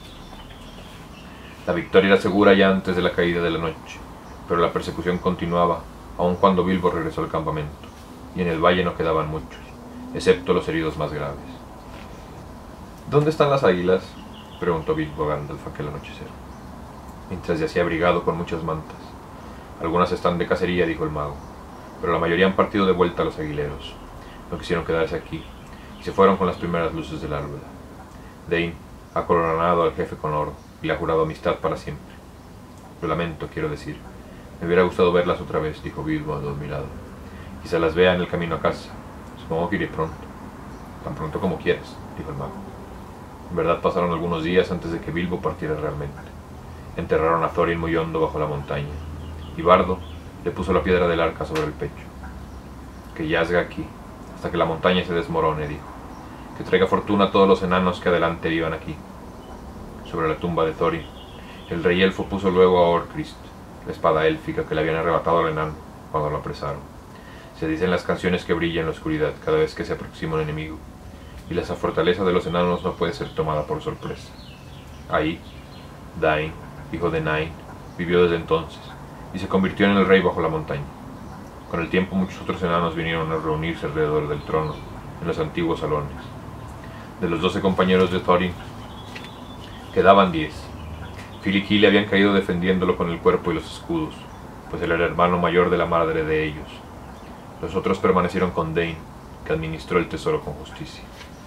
La victoria era segura ya antes de la caída de la noche, pero la persecución continuaba, aun cuando Bilbo regresó al campamento, y en el valle no quedaban muchos, excepto los heridos más graves. ¿Dónde están las águilas?, preguntó Bilbo a Gandalf aquel anochecer, mientras yacía abrigado con muchas mantas. Algunas están de cacería, dijo el mago, pero la mayoría han partido de vuelta a los aguileros. No quisieron quedarse aquí, y se fueron con las primeras luces del árbol. Dain ha coronado al jefe con oro, y le ha jurado amistad para siempre. Lo lamento, quiero decir. Me hubiera gustado verlas otra vez, dijo Bilbo admirado. Quizá las vea en el camino a casa. Supongo que iré pronto. Tan pronto como quieras, dijo el mago. En verdad pasaron algunos días antes de que Bilbo partiera realmente. Enterraron a Thorin muy hondo bajo la montaña, y Bardo le puso la piedra del arca sobre el pecho. Que yazga aquí, hasta que la montaña se desmorone, dijo. Que traiga fortuna a todos los enanos que adelante vivan aquí. Sobre la tumba de Thorin, el rey elfo puso luego a Orcrist, la espada élfica que le habían arrebatado al enano cuando lo apresaron. Se dicen las canciones que brillan en la oscuridad cada vez que se aproxima un enemigo, y la fortaleza de los enanos no puede ser tomada por sorpresa. Ahí, Dain, hijo de Nain, vivió desde entonces, y se convirtió en el rey bajo la montaña. Con el tiempo muchos otros enanos vinieron a reunirse alrededor del trono, en los antiguos salones. De los 12 compañeros de Thorin, quedaban 10. Phil y Kyle habían caído defendiéndolo con el cuerpo y los escudos, pues él era el hermano mayor de la madre de ellos. Los otros permanecieron con Dain, que administró el tesoro con justicia.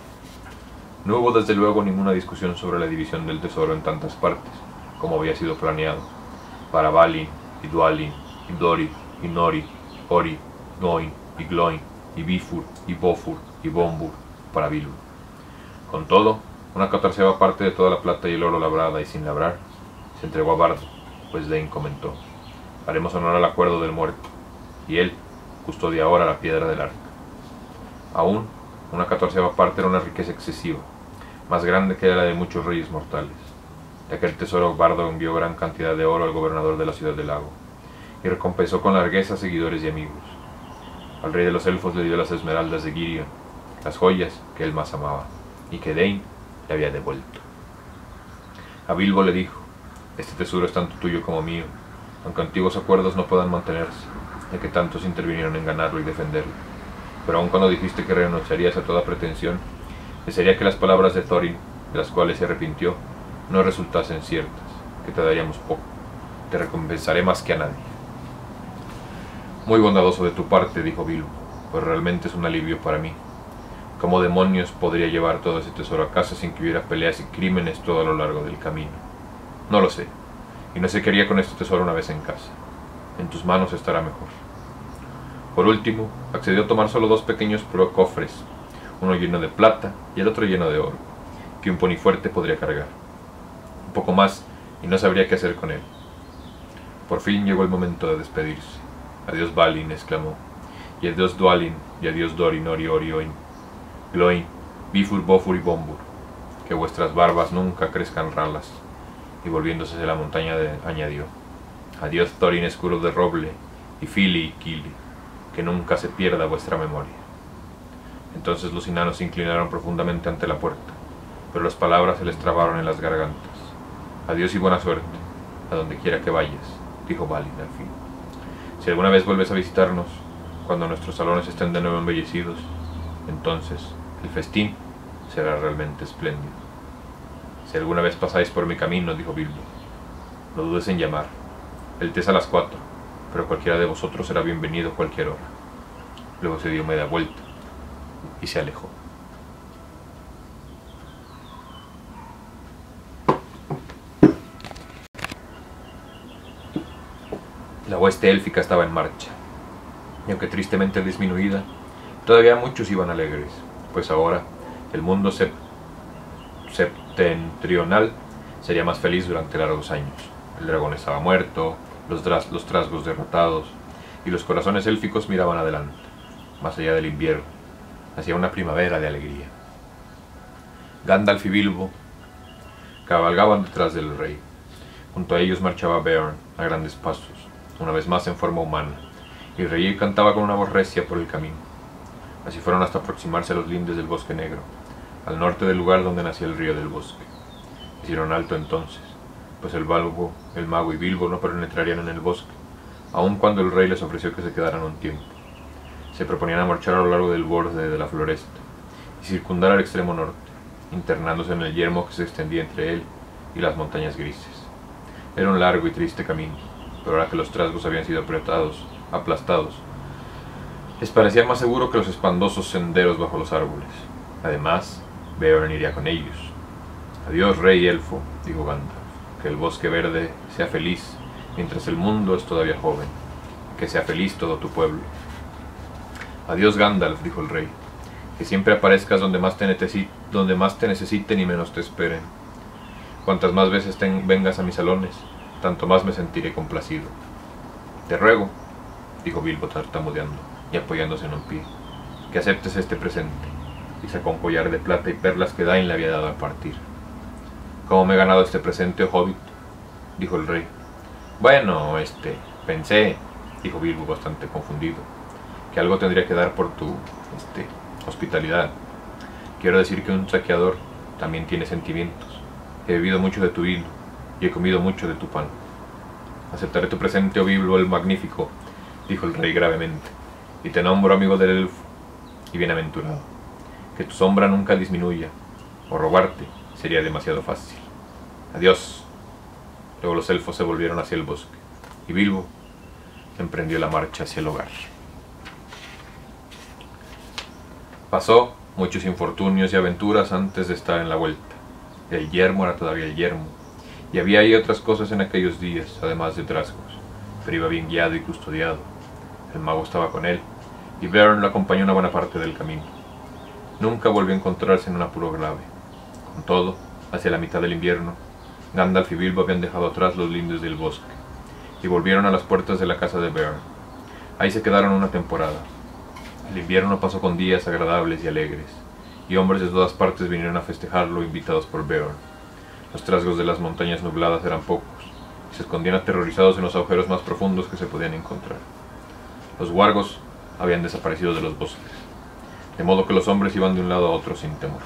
No hubo desde luego ninguna discusión sobre la división del tesoro en tantas partes, como había sido planeado, para Balin, y Dwalin, y Dori, y Nori, Ori, Noin, y Gloin, y Bifur, y Bofur, y Bombur, para Bilbo. Con todo, una 14ª parte de toda la plata y el oro labrada y sin labrar se entregó a Bardo, pues Dain comentó: haremos honor al acuerdo del muerto, y él custodia ahora la piedra del arca. Aún, una 14ª parte era una riqueza excesiva, más grande que la de muchos reyes mortales. De aquel tesoro Bardo envió gran cantidad de oro al gobernador de la ciudad del lago, y recompensó con largueza a seguidores y amigos. Al rey de los elfos le dio las esmeraldas de Girion, las joyas que él más amaba, y que Dain le había devuelto. A Bilbo le dijo: este tesoro es tanto tuyo como mío, aunque antiguos acuerdos no puedan mantenerse, ya que tantos intervinieron en ganarlo y defenderlo. Pero aun cuando dijiste que renunciarías a toda pretensión, desearía que las palabras de Thorin, de las cuales se arrepintió, no resultasen ciertas, que te daríamos poco. Te recompensaré más que a nadie. Muy bondadoso de tu parte, dijo Bilbo, pues realmente es un alivio para mí. ¿Cómo demonios podría llevar todo ese tesoro a casa sin que hubiera peleas y crímenes todo a lo largo del camino? No lo sé, y no sé qué haría con este tesoro una vez en casa. En tus manos estará mejor. Por último, accedió a tomar solo 2 pequeños cofres, uno lleno de plata y el otro lleno de oro, que un pony fuerte podría cargar. Un poco más y no sabría qué hacer con él. Por fin llegó el momento de despedirse. Adiós Balin, exclamó, y adiós Dwalin, y adiós Dori, Nori, Ori, Oin, Gloin, Bifur, Bofur y Bombur, que vuestras barbas nunca crezcan ralas. Y volviéndose de la montaña añadió: adiós Thorin escuro de roble, y Fili y Kili, que nunca se pierda vuestra memoria. Entonces los enanos se inclinaron profundamente ante la puerta, pero las palabras se les trabaron en las gargantas. Adiós y buena suerte, a donde quiera que vayas, dijo Balin al fin. Si alguna vez vuelves a visitarnos, cuando nuestros salones estén de nuevo embellecidos, entonces el festín será realmente espléndido. Si alguna vez pasáis por mi camino, dijo Bilbo, no dudes en llamar. El té es a las 4, pero cualquiera de vosotros será bienvenido a cualquier hora. Luego se dio media vuelta y se alejó. La hueste élfica estaba en marcha, y aunque tristemente disminuida, todavía muchos iban alegres, pues ahora el mundo septentrional sería más feliz durante largos años. El dragón estaba muerto, los trasgos derrotados, y los corazones élficos miraban adelante, más allá del invierno, hacia una primavera de alegría. Gandalf y Bilbo cabalgaban detrás del rey. Junto a ellos marchaba Beorn a grandes pasos, una vez más en forma humana, y reía y cantaba con una voz recia por el camino. Así fueron hasta aproximarse a los lindes del Bosque Negro, al norte del lugar donde nacía el río del bosque. Hicieron alto entonces, pues el mago y Bilbo no penetrarían en el bosque, aun cuando el rey les ofreció que se quedaran un tiempo. Se proponían a marchar a lo largo del borde de la floresta y circundar al extremo norte, internándose en el yermo que se extendía entre él y las montañas grises. Era un largo y triste camino, pero ahora que los trasgos habían sido aplastados, les parecía más seguro que los espantosos senderos bajo los árboles. Además, Beorn iría con ellos. Adiós, rey elfo, dijo Gandalf, que el bosque verde sea feliz mientras el mundo es todavía joven, que sea feliz todo tu pueblo. Adiós, Gandalf, dijo el rey, que siempre aparezcas donde más te necesiten y menos te esperen. Cuantas más veces vengas a mis salones, tanto más me sentiré complacido. Te ruego, dijo Bilbo tartamudeando y apoyándose en un pie, que aceptes este presente, y sacó un collar de plata y perlas que Dain le había dado al partir. ¿Cómo me he ganado este presente, oh hobbit?, dijo el rey. Bueno, pensé, dijo Bilbo bastante confundido, que algo tendría que dar por tu, hospitalidad. Quiero decir que un saqueador también tiene sentimientos. He bebido mucho de tu vino y he comido mucho de tu pan. Aceptaré tu presente, oh Bilbo el Magnífico, dijo el rey gravemente, y te nombro amigo del elfo y bienaventurado. que tu sombra nunca disminuya, o robarte sería demasiado fácil. Adiós. Luego los elfos se volvieron hacia el bosque, y Bilbo emprendió la marcha hacia el hogar. Pasó muchos infortunios y aventuras antes de estar en la vuelta. El yermo era todavía el yermo, y había ahí otras cosas en aquellos días, además de trasgos, pero iba bien guiado y custodiado. El mago estaba con él, y Beorn lo acompañó una buena parte del camino. Nunca volvió a encontrarse en un apuro grave. Con todo, hacia la mitad del invierno, Gandalf y Bilbo habían dejado atrás los lindes del bosque, y volvieron a las puertas de la casa de Beorn. Ahí se quedaron una temporada. El invierno pasó con días agradables y alegres, y hombres de todas partes vinieron a festejarlo, invitados por Beorn. Los trasgos de las montañas nubladas eran pocos, y se escondían aterrorizados en los agujeros más profundos que se podían encontrar. Los wargos habían desaparecido de los bosques, de modo que los hombres iban de un lado a otro sin temor.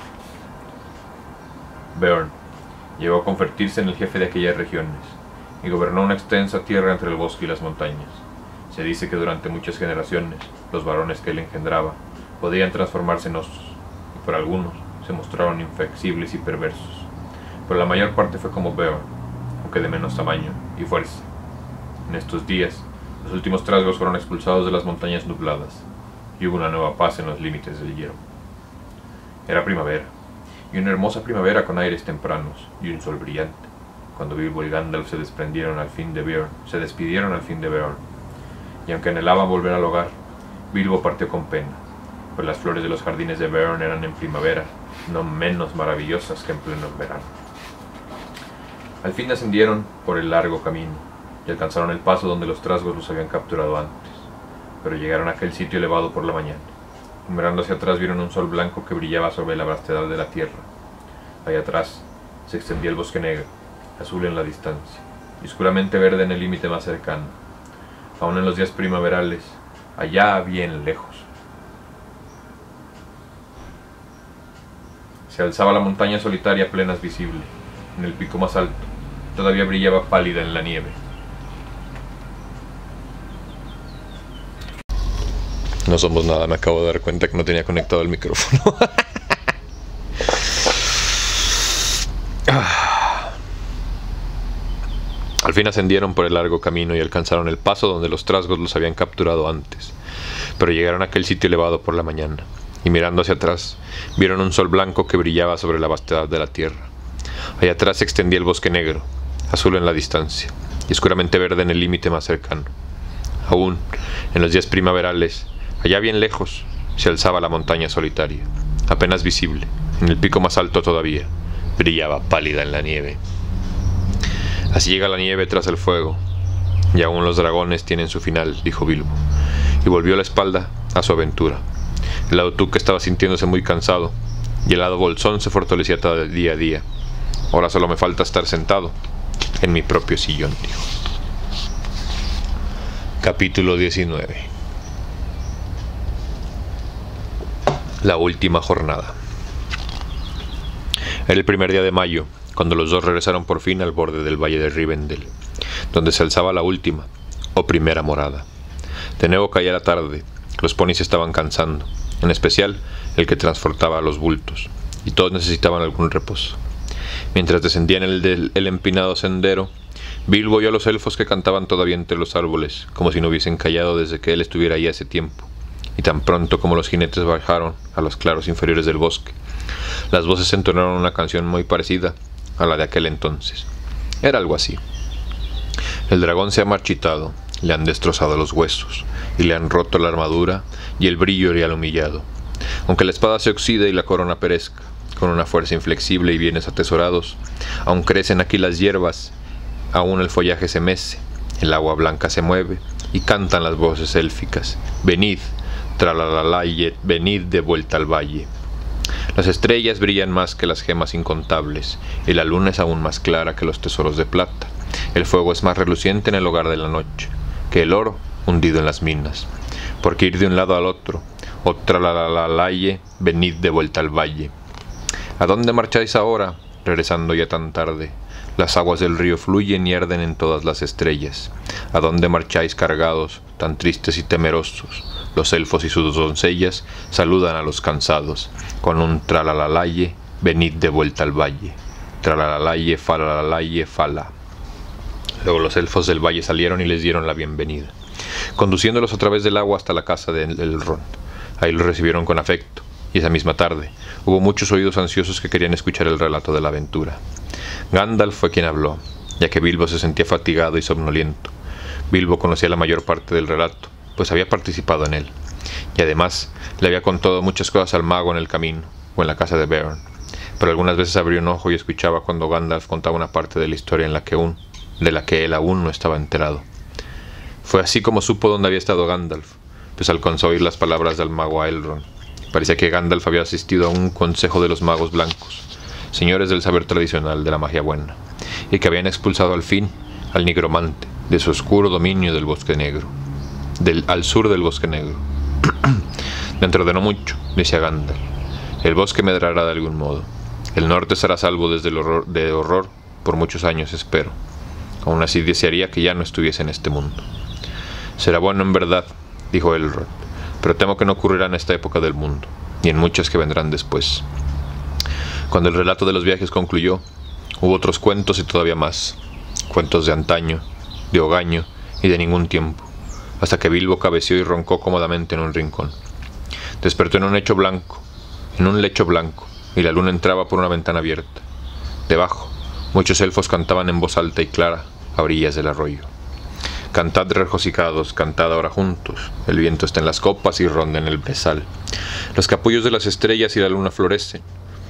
Beorn llegó a convertirse en el jefe de aquellas regiones, y gobernó una extensa tierra entre el bosque y las montañas. Se dice que durante muchas generaciones, los varones que él engendraba podían transformarse en osos, y por algunos se mostraron inflexibles y perversos, pero la mayor parte fue como Beorn, aunque de menos tamaño y fuerza. En estos días, los últimos trasgos fueron expulsados de las montañas nubladas, y hubo una nueva paz en los límites del hierro. Era primavera, y una hermosa primavera con aires tempranos y un sol brillante, cuando Bilbo y Gandalf se despidieron al fin de Beorn, y aunque anhelaban volver al hogar, Bilbo partió con pena, pues las flores de los jardines de Beorn eran en primavera no menos maravillosas que en pleno verano. Al fin ascendieron por el largo camino, y alcanzaron el paso donde los trasgos los habían capturado antes, pero llegaron a aquel sitio elevado por la mañana. Mirando hacia atrás vieron un sol blanco que brillaba sobre la vastedad de la tierra. Allá atrás se extendía el bosque negro, azul en la distancia, y oscuramente verde en el límite más cercano. Aún en los días primaverales, allá bien lejos, se alzaba la montaña solitaria apenas visible. En el pico más alto todavía brillaba pálida en la nieve. No somos nada, me acabo de dar cuenta que no tenía conectado el micrófono. Al fin ascendieron por el largo camino y alcanzaron el paso donde los trasgos los habían capturado antes, pero llegaron a aquel sitio elevado por la mañana, y mirando hacia atrás, vieron un sol blanco que brillaba sobre la vastedad de la tierra. Allá atrás se extendía el bosque negro, azul en la distancia, y oscuramente verde en el límite más cercano. Aún, en los días primaverales, allá bien lejos, se alzaba la montaña solitaria, apenas visible. En el pico más alto todavía, brillaba pálida en la nieve. Así llega la nieve tras el fuego, y aún los dragones tienen su final, dijo Bilbo, y volvió la espalda a su aventura. El lado Tuque estaba sintiéndose muy cansado, y el lado Bolsón se fortalecía día a día. Ahora solo me falta estar sentado en mi propio sillón, dijo. Capítulo 19. La última jornada. Era el primer día de mayo, cuando los dos regresaron por fin al borde del valle de Rivendell, donde se alzaba la última, o primera morada. De nuevo caía la tarde, los ponis se estaban cansando, en especial el que transportaba los bultos, y todos necesitaban algún reposo. Mientras descendían el empinado sendero, Bilbo vio a los elfos que cantaban todavía entre los árboles, como si no hubiesen callado desde que él estuviera allí hace tiempo, y tan pronto como los jinetes bajaron a los claros inferiores del bosque, las voces entonaron una canción muy parecida a la de aquel entonces. Era algo así: el dragón se ha marchitado, le han destrozado los huesos, y le han roto la armadura, y el brillo le ha humillado. Aunque la espada se oxide y la corona perezca, con una fuerza inflexible y bienes atesorados, aún crecen aquí las hierbas, aún el follaje se mece, el agua blanca se mueve, y cantan las voces élficas: venid, tralalalaye, venid de vuelta al valle. Las estrellas brillan más que las gemas incontables, y la luna es aún más clara que los tesoros de plata. El fuego es más reluciente en el hogar de la noche que el oro hundido en las minas. Porque ir de un lado al otro, o tralalalaye, venid de vuelta al valle. ¿A dónde marcháis ahora, regresando ya tan tarde? Las aguas del río fluyen y arden en todas las estrellas. ¿A dónde marcháis cargados, tan tristes y temerosos? los elfos y sus doncellas saludan a los cansados con un tralalalaye, venid de vuelta al valle. Tralalalaye, falalalaye, fala. Luego los elfos del valle salieron y les dieron la bienvenida, conduciéndolos a través del agua hasta la casa de Elrond. Ahí los recibieron con afecto, y esa misma tarde hubo muchos oídos ansiosos que querían escuchar el relato de la aventura. Gandalf fue quien habló, ya que Bilbo se sentía fatigado y somnoliento. Bilbo conocía la mayor parte del relato, pues había participado en él, y además le había contado muchas cosas al mago en el camino o en la casa de Beorn, pero algunas veces abrió un ojo y escuchaba cuando Gandalf contaba una parte de la historia de la que él aún no estaba enterado. Fue así como supo dónde había estado Gandalf, pues alcanzó a oír las palabras del mago a Elrond. Parecía que Gandalf había asistido a un consejo de los magos blancos, señores del saber tradicional de la magia buena, y que habían expulsado al fin al nigromante de su oscuro dominio del bosque negro, al sur del bosque negro. Dentro de no mucho, decía Gandalf, el bosque medrará de algún modo. El norte será salvo desde el horror por muchos años, espero. Aún así desearía que ya no estuviese en este mundo. Será bueno en verdad, dijo Elrond, pero temo que no ocurrirá en esta época del mundo, ni en muchas que vendrán después. Cuando el relato de los viajes concluyó, hubo otros cuentos y todavía más, cuentos de antaño, de hogaño y de ningún tiempo, hasta que Bilbo cabeció y roncó cómodamente en un rincón. Despertó en un lecho blanco, y la luna entraba por una ventana abierta. Debajo, muchos elfos cantaban en voz alta y clara a orillas del arroyo. Cantad regocijados, cantad ahora juntos, el viento está en las copas y ronda en el brezal. Los capullos de las estrellas y la luna florecen.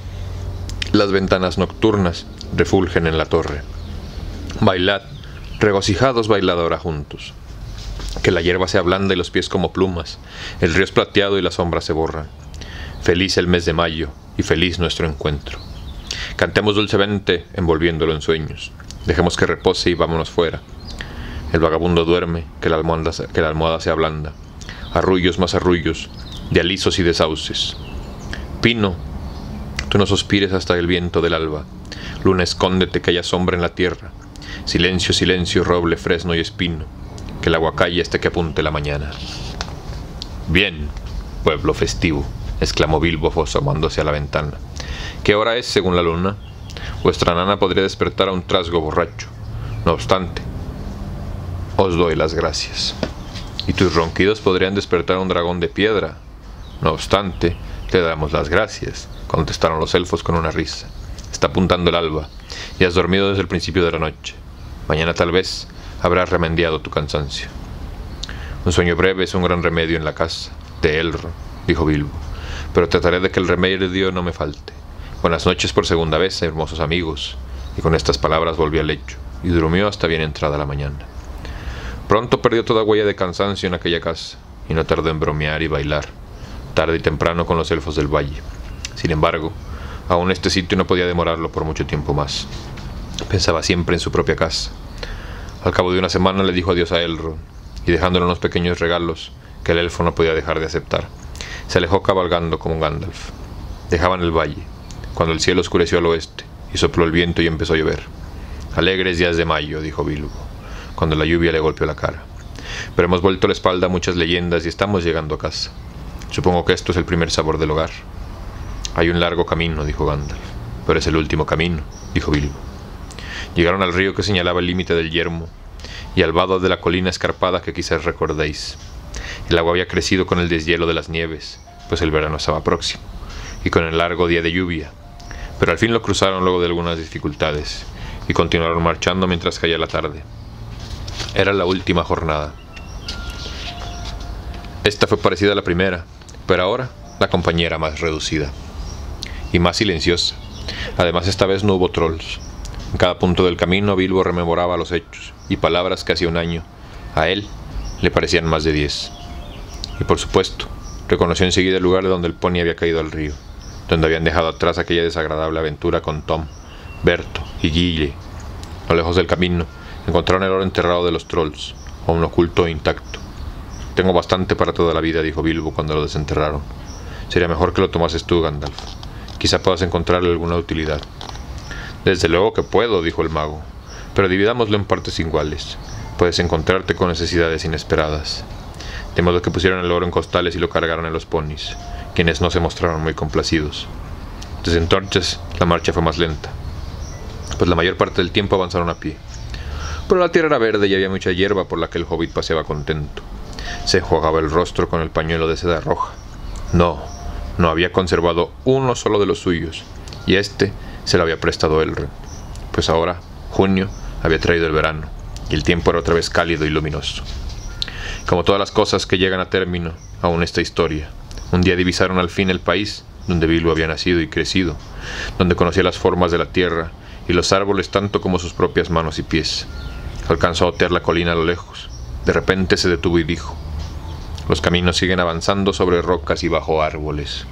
Las ventanas nocturnas refulgen en la torre. Bailad, regocijados, bailad ahora juntos. Que la hierba se ablanda y los pies como plumas, el río es plateado y las sombras se borran. Feliz el mes de mayo y feliz nuestro encuentro. Cantemos dulcemente envolviéndolo en sueños. Dejemos que repose y vámonos fuera. El vagabundo duerme, que la almohada se ablanda. Arrullos más arrullos, de alisos y de sauces. Pino, tú no suspires hasta el viento del alba. Luna, escóndete, que haya sombra en la tierra. Silencio, silencio, roble, fresno y espino, que el agua calle hasta que apunte la mañana. Bien, pueblo festivo, exclamó Bilbo asomándose a la ventana. ¿Qué hora es según la luna? Vuestra nana podría despertar a un trasgo borracho. No obstante, os doy las gracias. Y tus ronquidos podrían despertar a un dragón de piedra. No obstante, te damos las gracias, contestaron los elfos con una risa. Está apuntando el alba, y has dormido desde el principio de la noche. Mañana tal vez habrás remediado tu cansancio. Un sueño breve es un gran remedio en la casa de Elrond, dijo Bilbo, pero trataré de que el remedio no me falte. Buenas noches por segunda vez, hermosos amigos. Y con estas palabras volvió al lecho, y durmió hasta bien entrada la mañana. Pronto perdió toda huella de cansancio en aquella casa, y no tardó en bromear y bailar, tarde y temprano con los elfos del valle. Sin embargo, aún este sitio no podía demorarlo por mucho tiempo más. Pensaba siempre en su propia casa. Al cabo de una semana le dijo adiós a Elrond, y dejándole unos pequeños regalos que el elfo no podía dejar de aceptar, se alejó cabalgando como Gandalf. Dejaban el valle, cuando el cielo oscureció al oeste, y sopló el viento y empezó a llover. Alegres días de mayo, dijo Bilbo, cuando la lluvia le golpeó la cara. Pero hemos vuelto la espalda a muchas leyendas y estamos llegando a casa. Supongo que esto es el primer sabor del hogar. Hay un largo camino, dijo Gandalf. Pero es el último camino, dijo Bilbo. Llegaron al río que señalaba el límite del yermo, y al vado de la colina escarpada que quizás recordéis. El agua había crecido con el deshielo de las nieves, pues el verano estaba próximo, y con el largo día de lluvia. Pero al fin lo cruzaron luego de algunas dificultades, y continuaron marchando mientras caía la tarde. Era la última jornada. Esta fue parecida a la primera, pero ahora la compañía era más reducida y más silenciosa. Además, esta vez no hubo trolls. En cada punto del camino Bilbo rememoraba los hechos y palabras que hacía un año a él le parecían más de 10. Y por supuesto, reconoció enseguida el lugar de donde el pony había caído al río, donde habían dejado atrás aquella desagradable aventura con Tom, Berto y Gille. A lo lejos del camino encontraron el oro enterrado de los trolls, aún oculto e intacto. Tengo bastante para toda la vida, dijo Bilbo cuando lo desenterraron. Sería mejor que lo tomases tú, Gandalf. Quizá puedas encontrarle alguna utilidad. Desde luego que puedo, dijo el mago, pero dividámoslo en partes iguales. Puedes encontrarte con necesidades inesperadas. de modo que pusieron el oro en costales y lo cargaron en los ponis, quienes no se mostraron muy complacidos. Desde entonces la marcha fue más lenta, pues la mayor parte del tiempo avanzaron a pie. Pero la tierra era verde y había mucha hierba por la que el hobbit paseaba contento. Se enjuagaba el rostro con el pañuelo de seda roja. No había conservado uno solo de los suyos, y este se lo había prestado Elrond, pues ahora, junio, había traído el verano, y el tiempo era otra vez cálido y luminoso. Como todas las cosas que llegan a término, aún esta historia, un día divisaron al fin el país donde Bilbo había nacido y crecido, donde conocía las formas de la tierra y los árboles tanto como sus propias manos y pies. Alcanzó a otear la colina a lo lejos. De repente se detuvo y dijo: los caminos siguen avanzando sobre rocas y bajo árboles,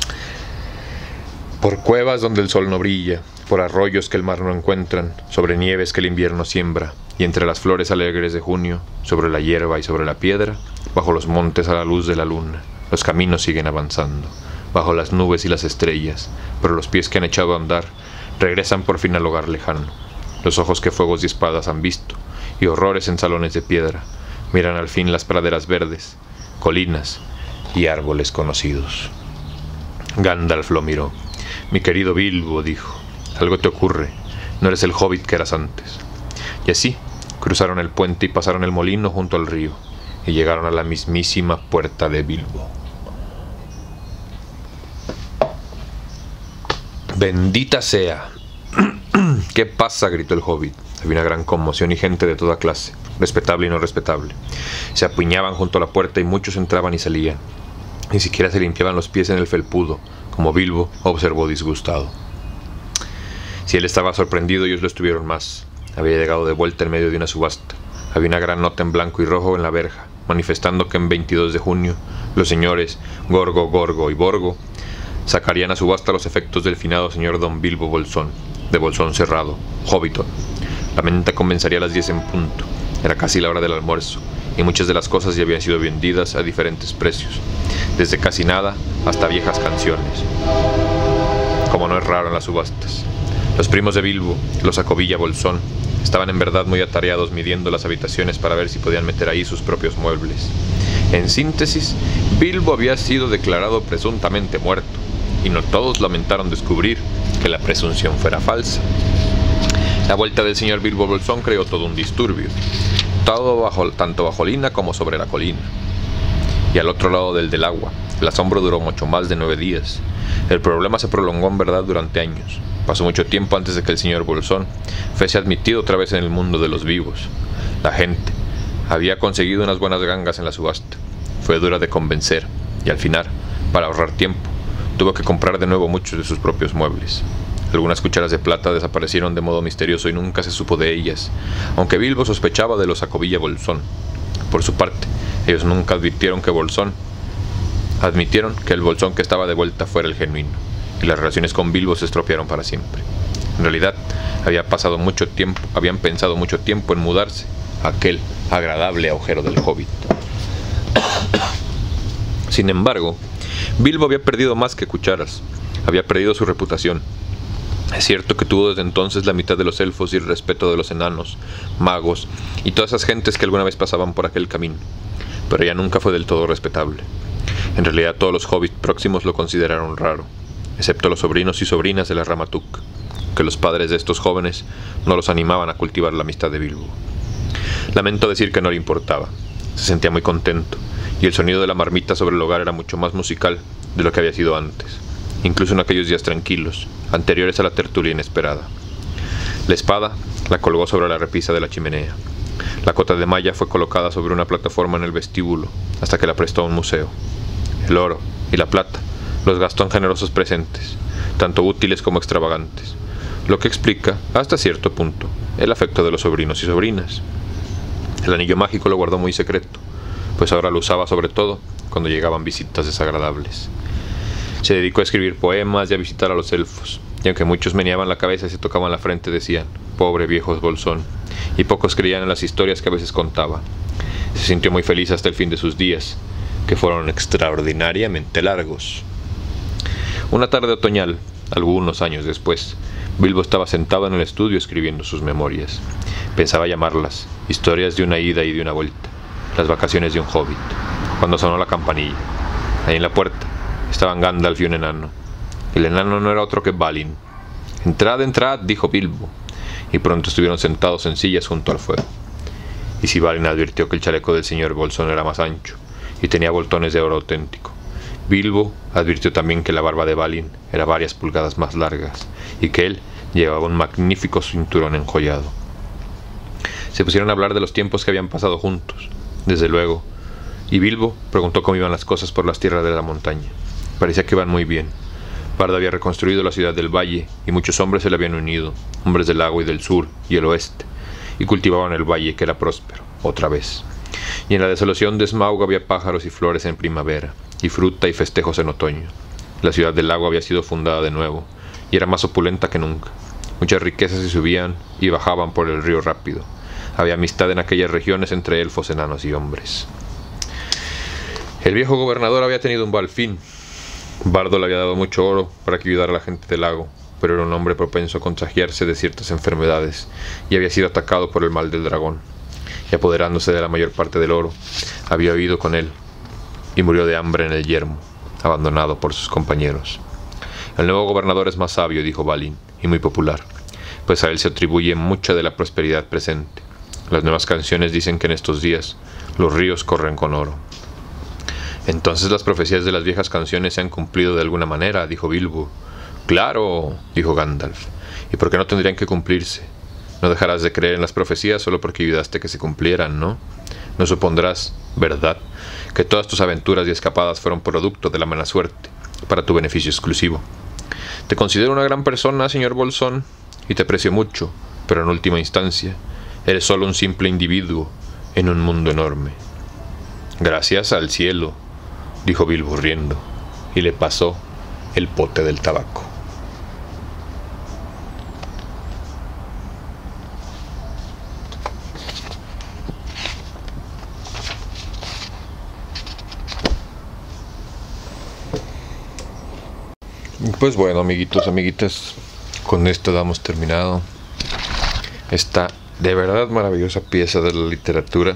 por cuevas donde el sol no brilla, por arroyos que el mar no encuentran, sobre nieves que el invierno siembra, y entre las flores alegres de junio, sobre la hierba y sobre la piedra, bajo los montes a la luz de la luna, los caminos siguen avanzando, bajo las nubes y las estrellas, pero los pies que han echado a andar regresan por fin al hogar lejano. Los ojos que fuegos y espadas han visto, y horrores en salones de piedra, miran al fin las praderas verdes, colinas y árboles conocidos. Gandalf lo miró. Mi querido Bilbo, dijo, algo te ocurre, no eres el hobbit que eras antes. Y así cruzaron el puente y pasaron el molino junto al río, y llegaron a la mismísima puerta de Bilbo. Bendita sea. ¿Qué pasa?, gritó el hobbit. Había una gran conmoción y gente de toda clase, respetable y no respetable. Se apiñaban junto a la puerta y muchos entraban y salían. Ni siquiera se limpiaban los pies en el felpudo, como Bilbo observó disgustado. Si él estaba sorprendido, ellos lo estuvieron más. Había llegado de vuelta en medio de una subasta. Había una gran nota en blanco y rojo en la verja, manifestando que en 22 de junio los señores Gorgo, Gorgo y Borgo sacarían a subasta los efectos del finado señor don Bilbo Bolsón, de Bolsón Cerrado, Hobbiton. La venta comenzaría a las 10 en punto. Era casi la hora del almuerzo, y muchas de las cosas ya habían sido vendidas a diferentes precios, desde casi nada hasta viejas canciones, como no es raro en las subastas. Los primos de Bilbo, los Acobilla Bolsón, estaban en verdad muy atareados midiendo las habitaciones para ver si podían meter ahí sus propios muebles. En síntesis, Bilbo había sido declarado presuntamente muerto, y no todos lamentaron descubrir que la presunción fuera falsa. La vuelta del señor Bilbo Bolsón creó todo un disturbio, tanto bajo Lina como sobre la colina. Y al otro lado del agua, el asombro duró mucho más de 9 días. El problema se prolongó en verdad durante años. Pasó mucho tiempo antes de que el señor Bolsón fuese admitido otra vez en el mundo de los vivos. La gente había conseguido unas buenas gangas en la subasta. Fue dura de convencer, y al final, para ahorrar tiempo, tuvo que comprar de nuevo muchos de sus propios muebles. Algunas cucharas de plata desaparecieron de modo misterioso y nunca se supo de ellas, aunque Bilbo sospechaba de los Acobilla Bolsón. Por su parte, ellos nunca admitieron que el Bolsón que estaba de vuelta fuera el genuino, y las relaciones con Bilbo se estropearon para siempre. En realidad, habían pensado mucho tiempo en mudarse a aquel agradable agujero del Hobbit. Sin embargo, Bilbo había perdido más que cucharas. Había perdido su reputación. Es cierto que tuvo desde entonces la mitad de los elfos y el respeto de los enanos, magos y todas esas gentes que alguna vez pasaban por aquel camino, pero ya nunca fue del todo respetable. En realidad todos los hobbits próximos lo consideraron raro, excepto los sobrinos y sobrinas de la Ramatuk, que los padres de estos jóvenes no los animaban a cultivar la amistad de Bilbo. Lamento decir que no le importaba. Se sentía muy contento, y el sonido de la marmita sobre el hogar era mucho más musical de lo que había sido antes, incluso en aquellos días tranquilos, anteriores a la tertulia inesperada. La espada la colgó sobre la repisa de la chimenea. La cota de malla fue colocada sobre una plataforma en el vestíbulo, hasta que la prestó a un museo. El oro y la plata los gastó en generosos presentes, tanto útiles como extravagantes, lo que explica, hasta cierto punto, el afecto de los sobrinos y sobrinas. El anillo mágico lo guardó muy secreto, pues ahora lo usaba sobre todo cuando llegaban visitas desagradables. Se dedicó a escribir poemas y a visitar a los elfos, y aunque muchos meneaban la cabeza y se tocaban la frente decían, pobre viejo Bolsón, y pocos creían en las historias que a veces contaba. Se sintió muy feliz hasta el fin de sus días, que fueron extraordinariamente largos. Una tarde otoñal, algunos años después, Bilbo estaba sentado en el estudio escribiendo sus memorias. Pensaba llamarlas Historias de una ida y de una vuelta, las vacaciones de un hobbit. cuando sonó la campanilla. Ahí en la puerta estaban Gandalf y un enano. El enano no era otro que Balin. «Entrad, entrad», dijo Bilbo, y pronto estuvieron sentados en sillas junto al fuego. Y si Balin advirtió que el chaleco del señor Bolsón era más ancho y tenía boltones de oro auténtico, Bilbo advirtió también que la barba de Balin era varias pulgadas más largas y que él llevaba un magnífico cinturón enjollado. Se pusieron a hablar de los tiempos que habían pasado juntos, desde luego, y Bilbo preguntó cómo iban las cosas por las tierras de la montaña. Parecía que iban muy bien. Bardo había reconstruido la ciudad del valle y muchos hombres se le habían unido, hombres del lago y del sur y el oeste, y cultivaban el valle, que era próspero, otra vez. Y en la desolación de Smaug había pájaros y flores en primavera, y fruta y festejos en otoño. La ciudad del lago había sido fundada de nuevo, y era más opulenta que nunca. Muchas riquezas se subían y bajaban por el río rápido. Había amistad en aquellas regiones entre elfos, enanos y hombres. El viejo gobernador había tenido un mal fin. Bardo le había dado mucho oro para que ayudara a la gente del lago, pero era un hombre propenso a contagiarse de ciertas enfermedades y había sido atacado por el mal del dragón. Y apoderándose de la mayor parte del oro, había huido con él y murió de hambre en el yermo, abandonado por sus compañeros. El nuevo gobernador es más sabio, dijo Balin, y muy popular, pues a él se atribuye mucha de la prosperidad presente. Las nuevas canciones dicen que en estos días los ríos corren con oro. Entonces las profecías de las viejas canciones se han cumplido de alguna manera, dijo Bilbo. Claro, dijo Gandalf. ¿Y por qué no tendrían que cumplirse? No dejarás de creer en las profecías solo porque ayudaste a que se cumplieran, ¿no? No supondrás, ¿verdad?, que todas tus aventuras y escapadas fueron producto de la mala suerte, para tu beneficio exclusivo. Te considero una gran persona, señor Bolsón, y te aprecio mucho, pero en última instancia, eres solo un simple individuo en un mundo enorme. Gracias al cielo, dijo Bilbo riendo, y le pasó el pote del tabaco. Pues bueno, amiguitos, amiguitas, con esto damos terminado esta de verdad maravillosa pieza de la literatura.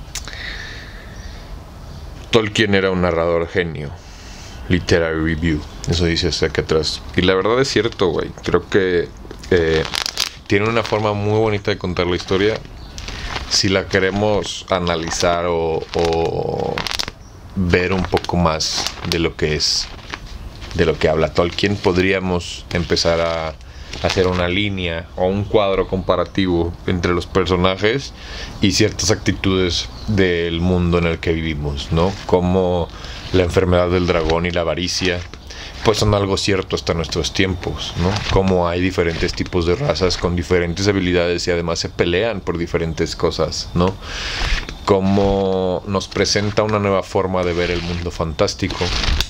Tolkien era un narrador genio. Literary Review, eso dice hacia acá atrás. Y la verdad es cierto, güey. Creo que tiene una forma muy bonita de contar la historia. Si la queremos analizar o ver un poco más de lo que es, de lo que habla Tolkien, podríamos empezar a hacer una línea o un cuadro comparativo entre los personajes y ciertas actitudes del mundo en el que vivimos, ¿no? Como la enfermedad del dragón y la avaricia, pues son algo cierto hasta nuestros tiempos, ¿no? Como hay diferentes tipos de razas con diferentes habilidades y además se pelean por diferentes cosas, ¿no? Como nos presenta una nueva forma de ver el mundo fantástico.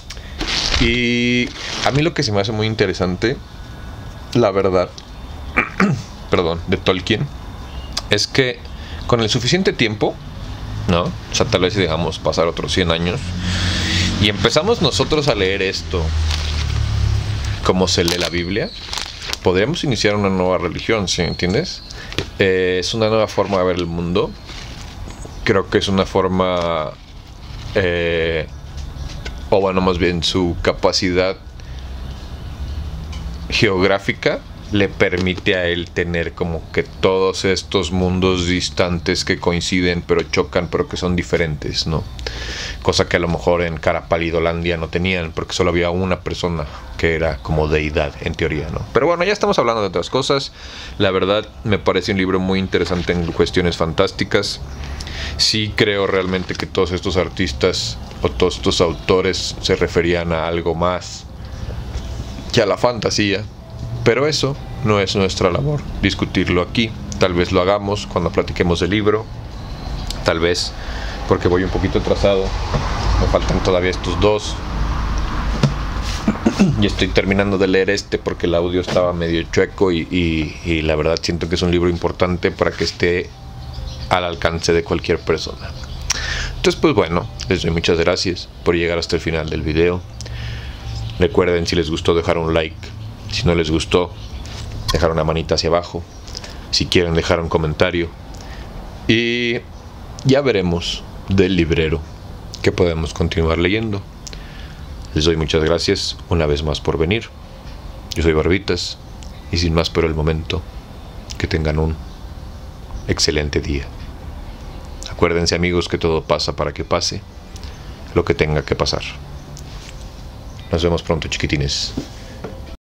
Y a mí lo que se me hace muy interesante, la verdad, perdón, de Tolkien, es que con el suficiente tiempo, ¿no? O sea, tal vez si dejamos pasar otros 100 años y empezamos nosotros a leer esto como se lee la Biblia, podríamos iniciar una nueva religión, ¿sí? ¿Entiendes? Es una nueva forma de ver el mundo. Creo que es una forma, o bueno, más bien su capacidad geográfica le permite a él tener como que todos estos mundos distantes que coinciden pero chocan, pero que son diferentes, ¿no? Cosa que a lo mejor en Carapalidolandia no tenían, porque solo había una persona que era como deidad en teoría, ¿no? Pero bueno, ya estamos hablando de otras cosas. La verdad me parece un libro muy interesante en cuestiones fantásticas. Sí creo realmente que todos estos artistas o todos estos autores se referían a algo más que a la fantasía, pero eso no es nuestra labor discutirlo aquí. Tal vez lo hagamos cuando platiquemos del libro, tal vez porque voy un poquito atrasado, me faltan todavía estos dos y estoy terminando de leer este porque el audio estaba medio chueco y la verdad siento que es un libro importante para que esté al alcance de cualquier persona. Entonces pues bueno, les doy muchas gracias por llegar hasta el final del video. Recuerden, si les gustó, dejar un like. Si no les gustó, dejar una manita hacia abajo. Si quieren, dejar un comentario. Y ya veremos del librero que podemos continuar leyendo. Les doy muchas gracias una vez más por venir. Yo soy Barbitas y sin más por el momento, que tengan un excelente día. Acuérdense, amigos, que todo pasa para que pase lo que tenga que pasar. Nos vemos pronto, chiquitines.